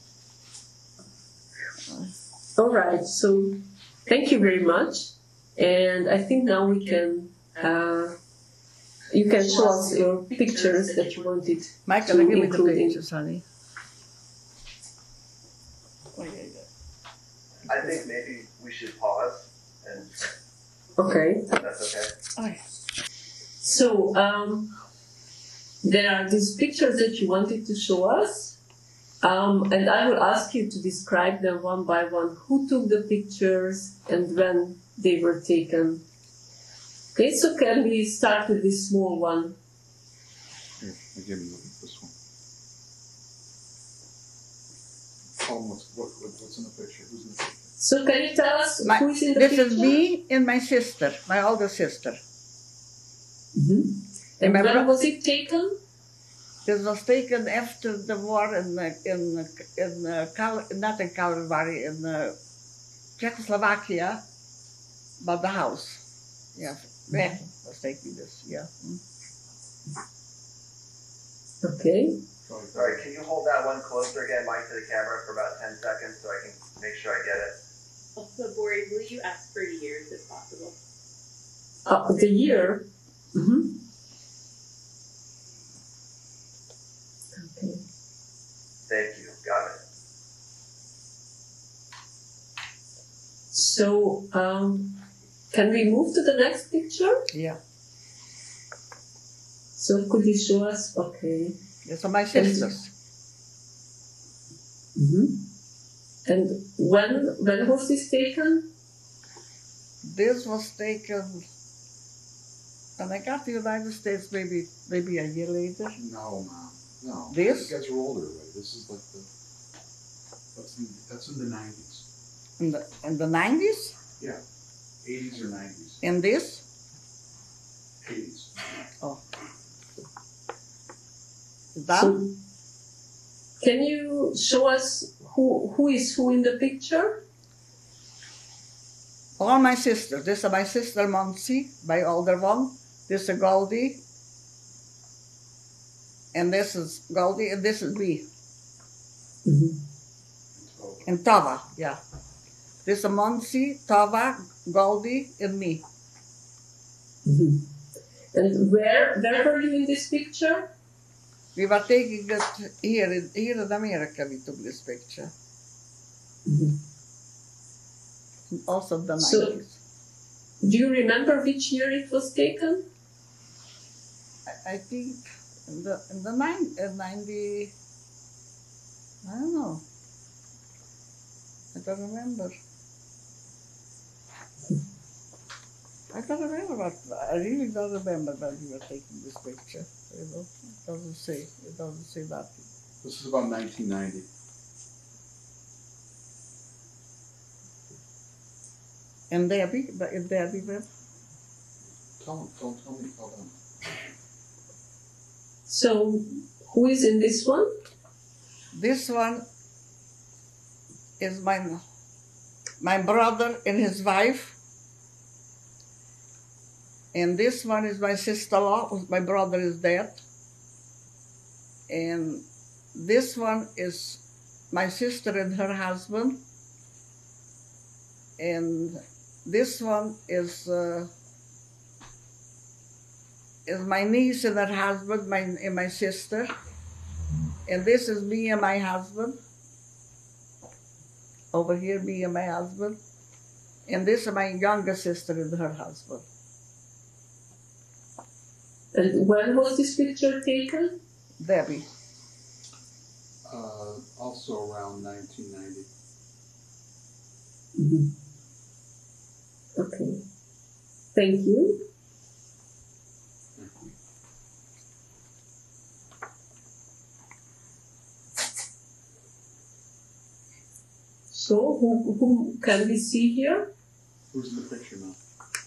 All right, so thank you very much. And I think now we can, you can show us your pictures that you wanted Michael, to give me the include in. pictures, honey. Oh, yeah. I think maybe we should pause and. Okay. That's okay. Oh, yeah. So, there are these pictures that you wanted to show us, and I will ask you to describe them one by one. Who took the pictures and when they were taken? Okay, so can we start with this small one? Here, again, look at this one. Tell them what's in the picture. Who's in the picture? So can you tell us who is in the this picture? This is me and my sister, my older sister. And when was it taken? This was taken after the war not in Calvary, in Czechoslovakia, but the house. Yeah, where was taking this, yeah. Okay. Sorry, can you hold that one closer again, Mike, to the camera for about 10 seconds so I can make sure I get it? Also, Bori, will you ask for years if possible? The year? Okay. Thank you, got it. So, can we move to the next picture? Yeah. So could you show us? Okay. These are my sisters. And when was this taken? This was taken when I got to the United States, maybe a year later. No, Mom. No. This? You guys are older already. This is like that's in the 90s. In the 90s? Yeah. 80s or 90s. In this? 80s. Oh. That? So, can you show us who is who in the picture? All my sisters. This is my sister Monsi, my older one. This is Goldie. And this is Goldie, and this is me. And Tava, yeah. This is Monsi, Tava, Goldie, and me. And where were you in this picture? We were taking it here in America, we took this picture. Also the 90s. So, do you remember which year it was taken? I think in the 90, I don't know. I don't remember. I really don't remember when we were taking this picture. It doesn't say that. This is about 1990. And there we were. Tell them. So, who is in this one? This one is my brother and his wife. And this one is my sister-in-law. My brother is dead. And this one is my sister and her husband. And this one is my niece and her husband, and my sister. And this is me and my husband. Over here, me and my husband. And this is my younger sister and her husband. And when was this picture taken? Debbie. Also around 1990. Okay. Thank you. So, who can we see here? Who's in the picture now?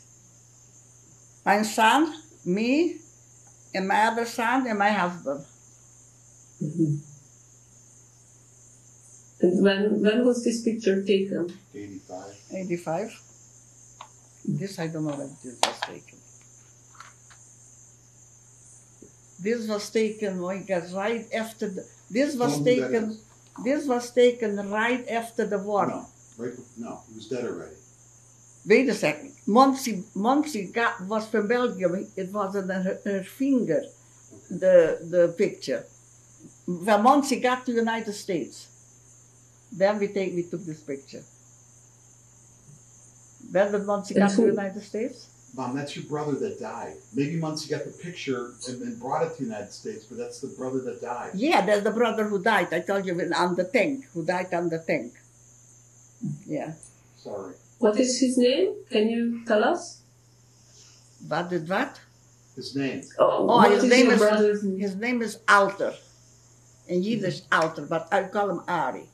My son, me, and my other son, and my husband. And when was this picture taken? 85. 85. This I don't know when this was taken. This was taken, oh my God, right after the. This was Tell me who that taken. is. This was taken right after the war. No, he was dead already. Wait a second. Monsi was from Belgium. It was on her finger, the picture. When Monsi got to the United States, then we took this picture. When did Monsi got to the United States? Mom, that's your brother that died. Maybe Muncie got the picture and brought it to the United States, but that's the brother that died. Yeah, that's the brother who died. I told you on the tank, who died on the tank. Yeah. Sorry. What is his name? Can you tell us? What did what? His name. What his is name your is brother's name? his name is Alter. In Yiddish Alter, but I call him Ari.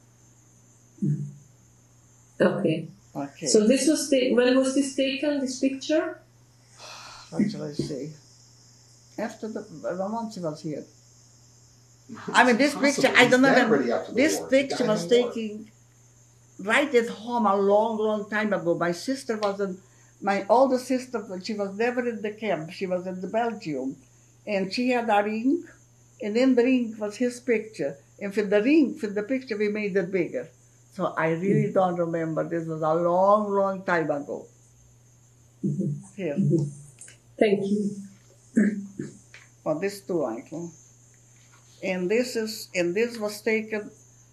Okay. Okay. So this was when was this taken? This picture? What shall I say? After the Monsi was here. I mean, this picture, I don't know when. This picture was taken right at home a long, long time ago. My sister wasn't, my older sister, she was never in the camp. She was in the Belgium. And she had a ring, and in the ring was his picture. And for the picture, we made it bigger. So I really don't remember. This was a long, long time ago. Here. Thank you. Well, this too, Michael. And this was taken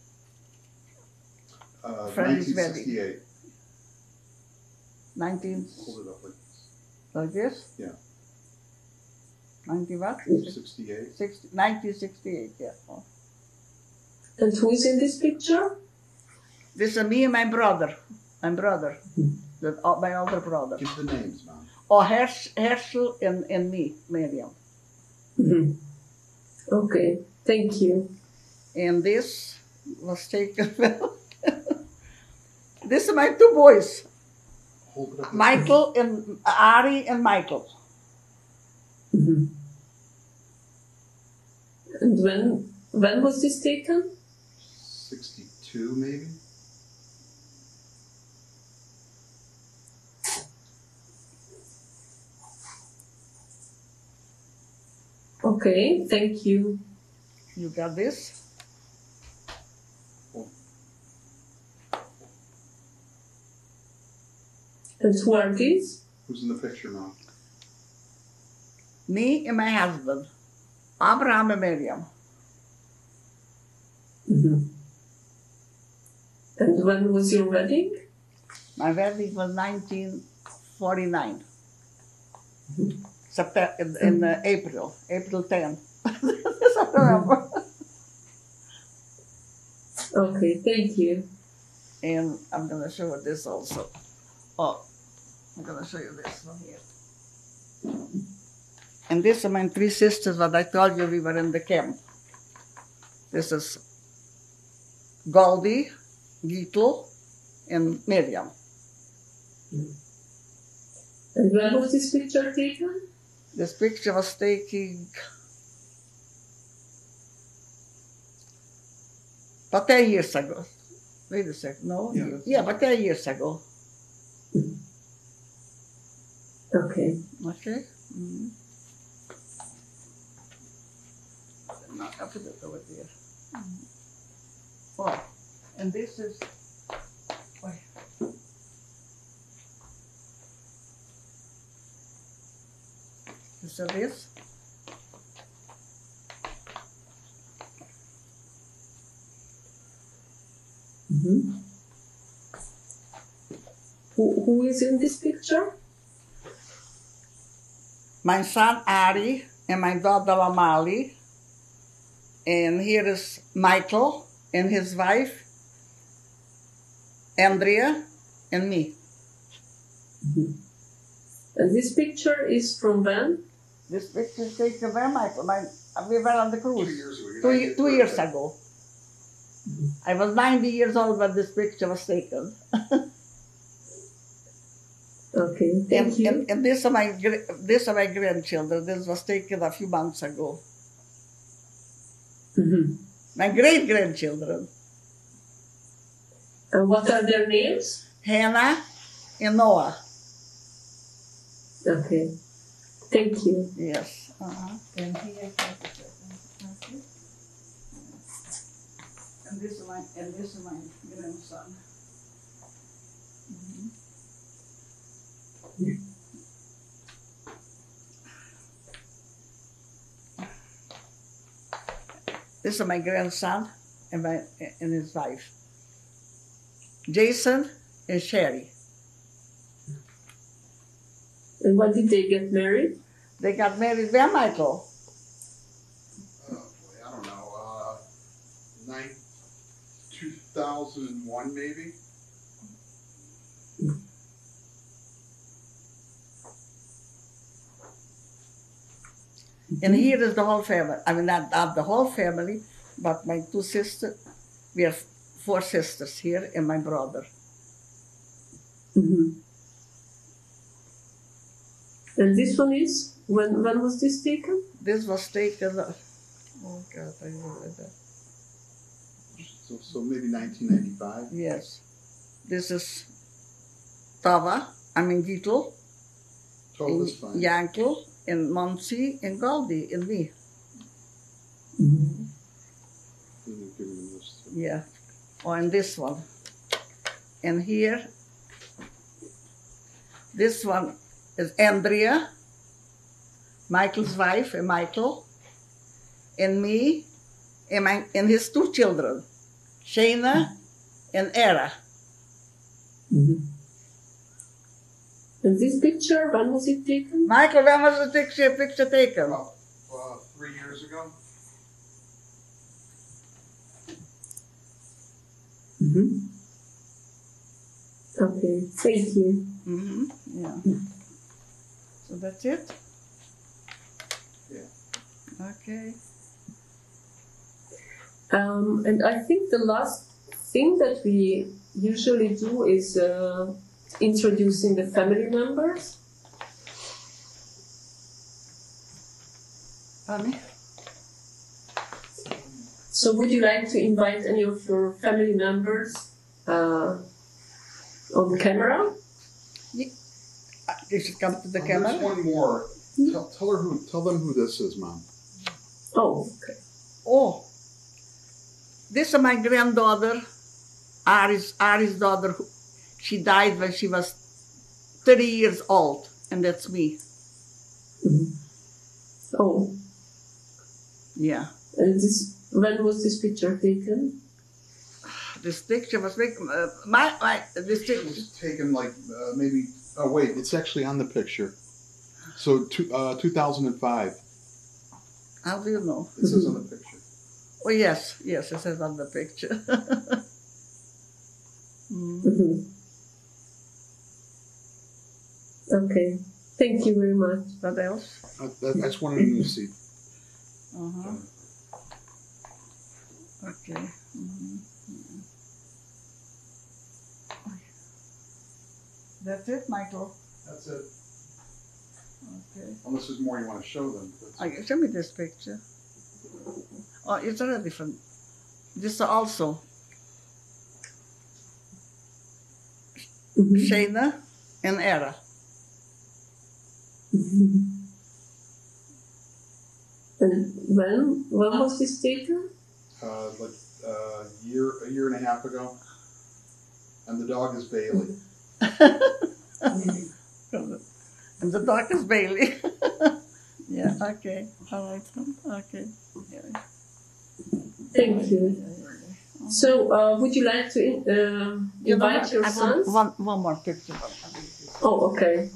from his wedding. 1968. 19. Hold it up like Like this? Yeah. 90 what? 68. 1968, yeah. Oh. And who is in this picture? This is me and my brother. My brother. My older brother. Give the names, Mom. Oh, Herschel and me, Miriam. Okay, thank you. And this was taken. This are my two boys. Hold it up. Michael and Ari and Michael. And when was this taken? 62, maybe? Okay, thank you. You got this? And who are these? Who's in the picture, Mom? Me and my husband, Abraham and Miriam. And when was your wedding? My wedding was 1949. September, in April 10. Yes, I remember. Okay, thank you. And I'm going to show you this also. Oh, I'm going to show you this one here. And these are my three sisters, what I told you we were in the camp. This is Goldie, Gittel, and Miriam. And when was this picture taken? This picture was taken about 10 years ago. Wait a second, no? Yeah, about 10 years ago. Okay. Okay? Mm-hmm. No, I'll put it over there. Oh, and this is, this. Mm-hmm. Who is in this picture? My son Ari and my daughter Amali. And here is Michael and his wife, Andrea, and me. Mm-hmm. And this picture is from when? This picture is taken by Michael. We were on the cruise 2 years ago. 2 years ago. Mm-hmm. I was 90 years old when this picture was taken. Okay, thank you. And these are my grandchildren. This was taken a few months ago. Mm-hmm. My great-grandchildren. And what are their names? Hannah and Noah. Okay, thank you. Yes. Uh-huh. And this is my grandson. Mm-hmm. This is my grandson and his wife, Jason and Sherry. And when did they get married? They got married by Michael. Oh boy, I don't know. 2001 maybe. And here is the whole family. I mean, not the whole family, but my two sisters. We have 4 sisters here and my brother. Mm-hmm. And this one is? When was this taken? This was taken, oh God, I remember that. So maybe 1995. Yes. This is Gitl, Total is fine. Yankel, and Monsi, and Goldie, and me. Mm-hmm. Give me this too. Yeah. Oh, and this one. And here, this one is Andrea, Michael's wife, and Michael, and me, and his 2 children, Shayna and Era. Mm-hmm. And this picture, when was it taken? Michael, when was the picture taken? About 3 years ago. Mm-hmm. Okay, thank you. Mm-hmm. Yeah. So that's it? Yeah. Okay. And I think the last thing that we usually do is introducing the family members. Funny. So would you like to invite any of your family members on camera? They should come to the There's camera. one more. Tell them who this is, Mom. Oh, okay. Oh, this is my granddaughter, Ari's daughter. She died when she was 30 years old, and that's me. Mm-hmm. Oh, Yeah. and when was this picture taken? This picture was this It picture. was taken like maybe. Oh wait, it's actually on the picture. So 2005. How do you know? It says on the picture. Oh yes, it says on the picture. Mm-hmm. Okay, thank you very much. What else? I just wanted you to see. Uh-huh. Okay. Mm-hmm. That's it, Michael. That's it. Okay. Unless there's more you want to show them. Show me this picture. Oh, it's already different. This also. Mm-hmm. Shayna and Era. Mm-hmm. And when was this taken? Like a year and a half ago. And the dog is Bailey. And the dog is Bailey. Yeah, okay. All right. Okay. Yeah. Thank you. So, would you like to invite your I sons? want one more picture. Oh, okay.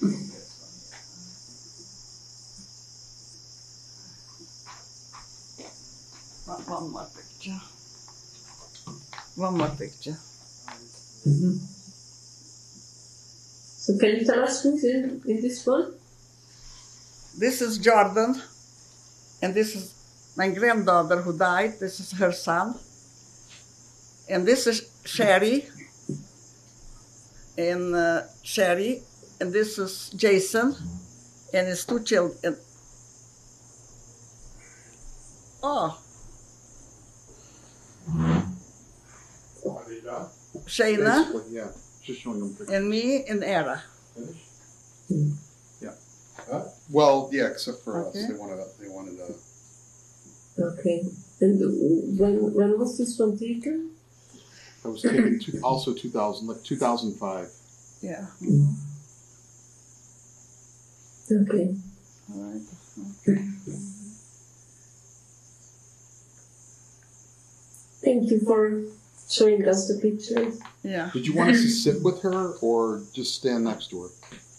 One more picture. One more picture. So, can you tell us who's in this one? This is Jordan, and this is my granddaughter who died. This is her son. And this is Sherry, and this is Jason, and his two children. Shayna, Basically, yeah. Just showing them pictures. and me, and Era. Yeah. Well, yeah, except for Okay. us. They wanted Okay. And when was this one taken? that was taken also 2005. Yeah. Okay. All right. Thank you for showing us the pictures. Yeah. Did you want us to sit with her or just stand next to her?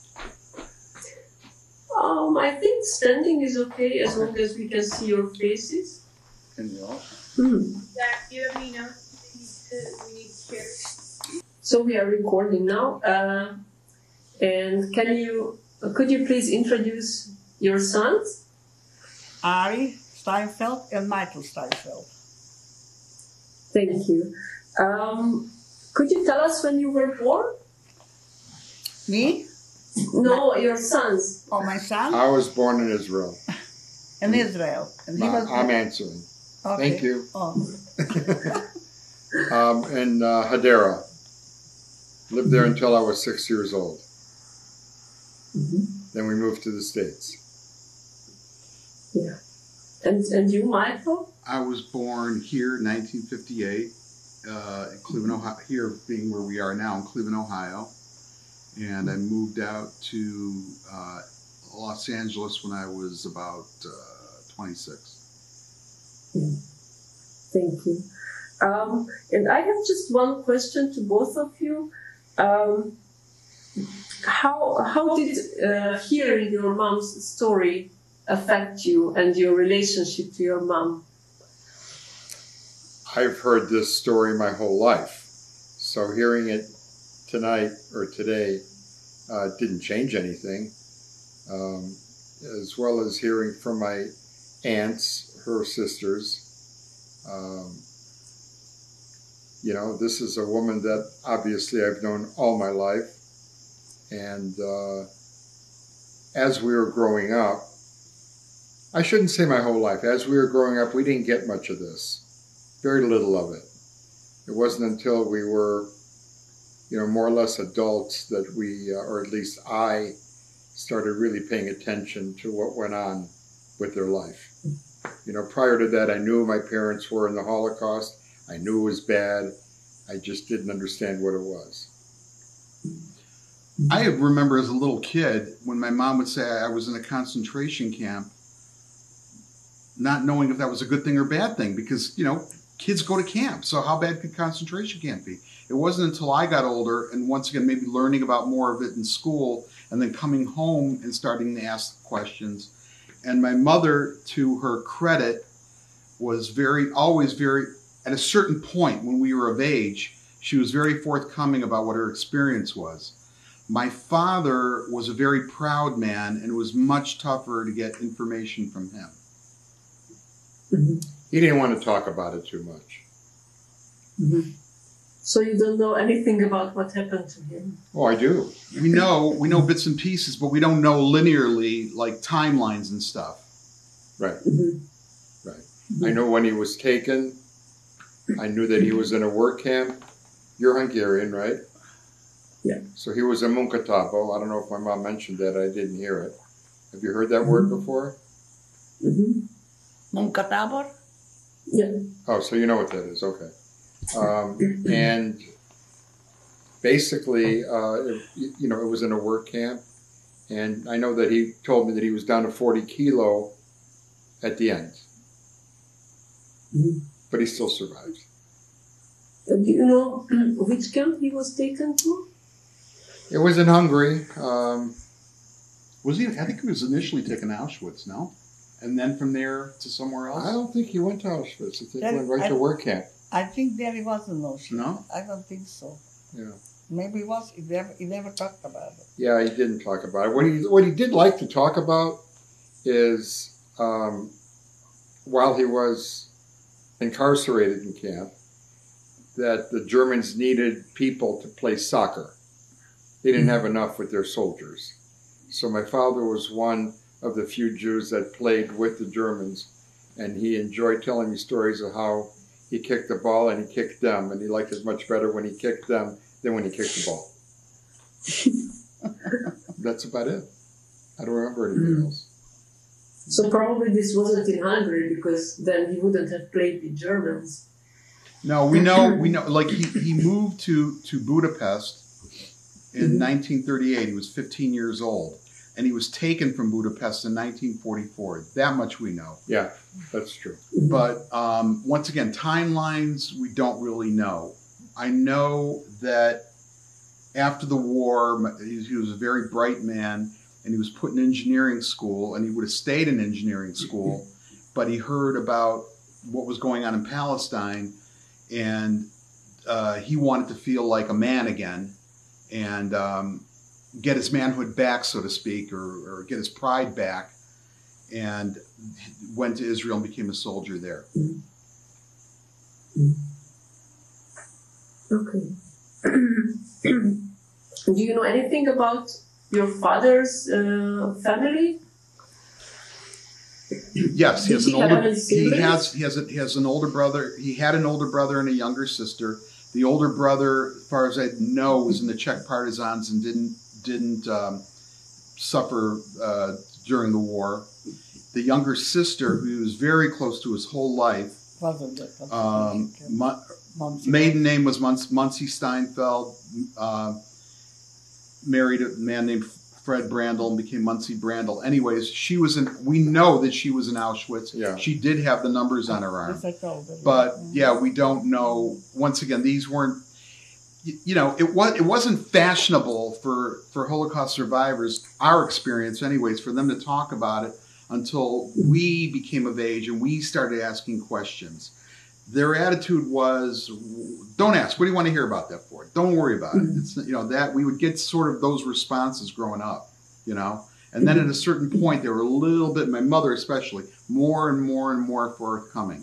I think standing is okay as long as we can see your faces. And you all? Zach, do you have any notes we need to share? So we are recording now. And could you please introduce your sons? Ari Steinfeld and Michael Steinfeld. Thank you. Could you tell us when you were born? Me? No, your sons. Oh, my son? I was born in Israel. In Israel. And he was. I'm answering. Okay. Thank you. Oh. In Hadera. Lived there until I was 6 years old. Then we moved to the States. Yeah. And you, Michael? I was born here in 1958, in Cleveland, Ohio, here being where we are now in Cleveland, Ohio. And I moved out to Los Angeles when I was about 26. Thank you. And I have just one question to both of you. How did hearing your mom's story affect you and your relationship to your mom? I've heard this story my whole life. So hearing it tonight or today didn't change anything. As well as hearing from my aunts, her sisters. This is a woman that obviously I've known all my life. And as we were growing up, I shouldn't say my whole life, as we were growing up, we didn't get much of this. Very little of it. It wasn't until we were, more or less adults that we, or at least I, started really paying attention to what went on with their life. Prior to that, I knew my parents were in the Holocaust. I knew it was bad. I just didn't understand what it was. I remember as a little kid when my mom would say I was in a concentration camp, not knowing if that was a good thing or bad thing, because, kids go to camp. So how bad could concentration camp be? It wasn't until I got older and once again maybe learning about more of it in school and then coming home and starting to ask questions. And my mother, to her credit, was always very, at a certain point when we were of age, she was very forthcoming about what her experience was. My father was a very proud man, and it was much tougher to get information from him. He didn't want to talk about it too much. So you don't know anything about what happened to him? Oh, I do. We know bits and pieces, but we don't know linearly, like timelines and stuff. Right. Right. I know when he was taken. I knew that he was in a work camp. You're Hungarian, right? Yeah. So he was in Munkatabo. I don't know if my mom mentioned that. I didn't hear it. Have you heard that word before? Munkatabor? Yeah. Oh, so you know what that is. Okay. And basically, it was in a work camp. And I know that he told me that he was down to 40 kilo at the end. But he still survived. Do you know which camp he was taken to? It was in Hungary. Was he? I think he was initially taken to Auschwitz, no? And then from there to somewhere else? I don't think he went to Auschwitz. I think he went right to work camp. I think there he was no shit. No? I don't think so. Yeah. Maybe he was. He never talked about it. Yeah, he didn't talk about it. What he did like to talk about is while he was incarcerated in camp, that the Germans needed people to play soccer. They didn't have enough with their soldiers. So my father was one of the few Jews that played with the Germans, and he enjoyed telling me stories of how he kicked the ball and he kicked them, and he liked it much better when he kicked them than when he kicked the ball. That's about it. I don't remember anything else. So probably this wasn't in Hungary, because then he wouldn't have played with Germans. No, we know, like he moved to Budapest in 1938. He was 15 years old, and he was taken from Budapest in 1944. That much we know. Yeah, that's true. But once again, timelines we don't really know. I know that after the war, he was a very bright man, and he was put in engineering school, and he would have stayed in engineering school, but he heard about what was going on in Palestine, and he wanted to feel like a man again, and get his manhood back, so to speak, or get his pride back, and went to Israel and became a soldier there. Okay. Do you know anything about your father's family? Yes, he has an older. He has an older brother. He had an older brother and a younger sister. The older brother, as far as I know, was in the Czech partisans and didn't suffer during the war. The younger sister, who was very close to his whole life, maiden name was Miriam Steinfeld. Married a man named Fred Brandl and became Muncie Brandl. Anyways, she was in. We know that she was in Auschwitz. Yeah. She did have the numbers on her arm. Yes, But yeah, we don't know. Once again, these weren't. You know, it wasn't fashionable for Holocaust survivors, our experience, anyways, for them to talk about it until we became of age and we started asking questions. Their attitude was, don't ask. What do you want to hear about that for? Don't worry about it. It's, you know, that we would get sort of those responses growing up, you know. And then at a certain point, they were a little bit, my mother especially, more and more and more forthcoming.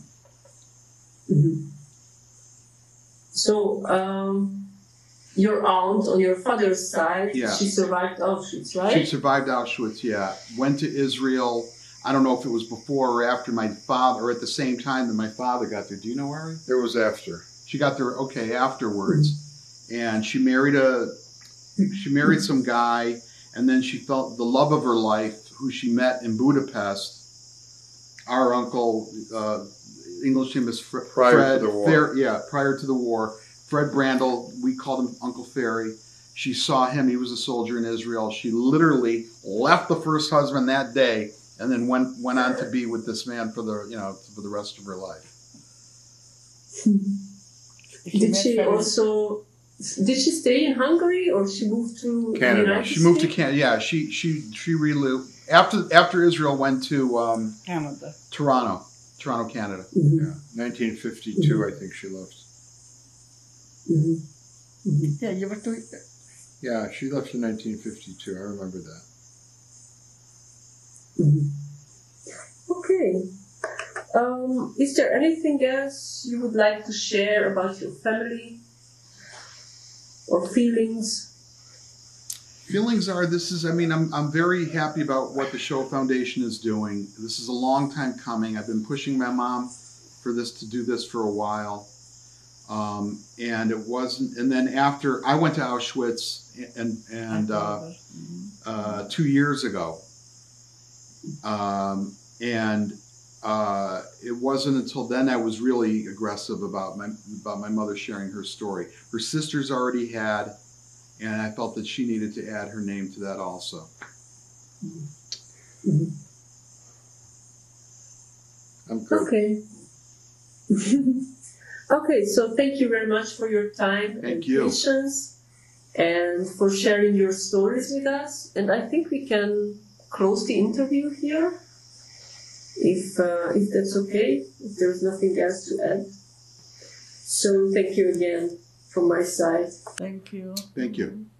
So, your aunt on your father's side, she survived Auschwitz, right? She survived Auschwitz, yeah. Went to Israel. I don't know if it was before or after my father, or at the same time that my father got there. Do you know, Ari? It was after. She got there, okay, afterwards. And she married some guy, and then she felt the love of her life, who she met in Budapest. Our uncle, English name is Fred. Prior to the war. Prior to the war. Fred Brandl, we called him Uncle Ferry. She saw him, he was a soldier in Israel. She literally left the first husband that day, and then went on to be with this man for the rest of her life. Did she stay in Hungary, or she moved to Canada? She moved to Canada. Yeah, she relived after Israel went to Canada, Toronto, Canada. Yeah, 1952, I think she left. Yeah, you were doing that. Yeah, she left in 1952. I remember that. Okay. Is there anything else you would like to share about your family or feelings? Feelings are, I'm very happy about what the Shoah Foundation is doing. This is a long time coming. I've been pushing my mom to do this for a while. And it wasn't, and then after I went to Auschwitz and 2 years ago. It wasn't until then I was really aggressive about my mother sharing her story. Her sisters already had, and I felt that she needed to add her name to that also. I'm good. Okay. Okay, so thank you very much for your time and patience and for sharing your stories with us. And I think we can close the interview here, if that's okay, if there's nothing else to add. So thank you again from my side. Thank you. Thank you.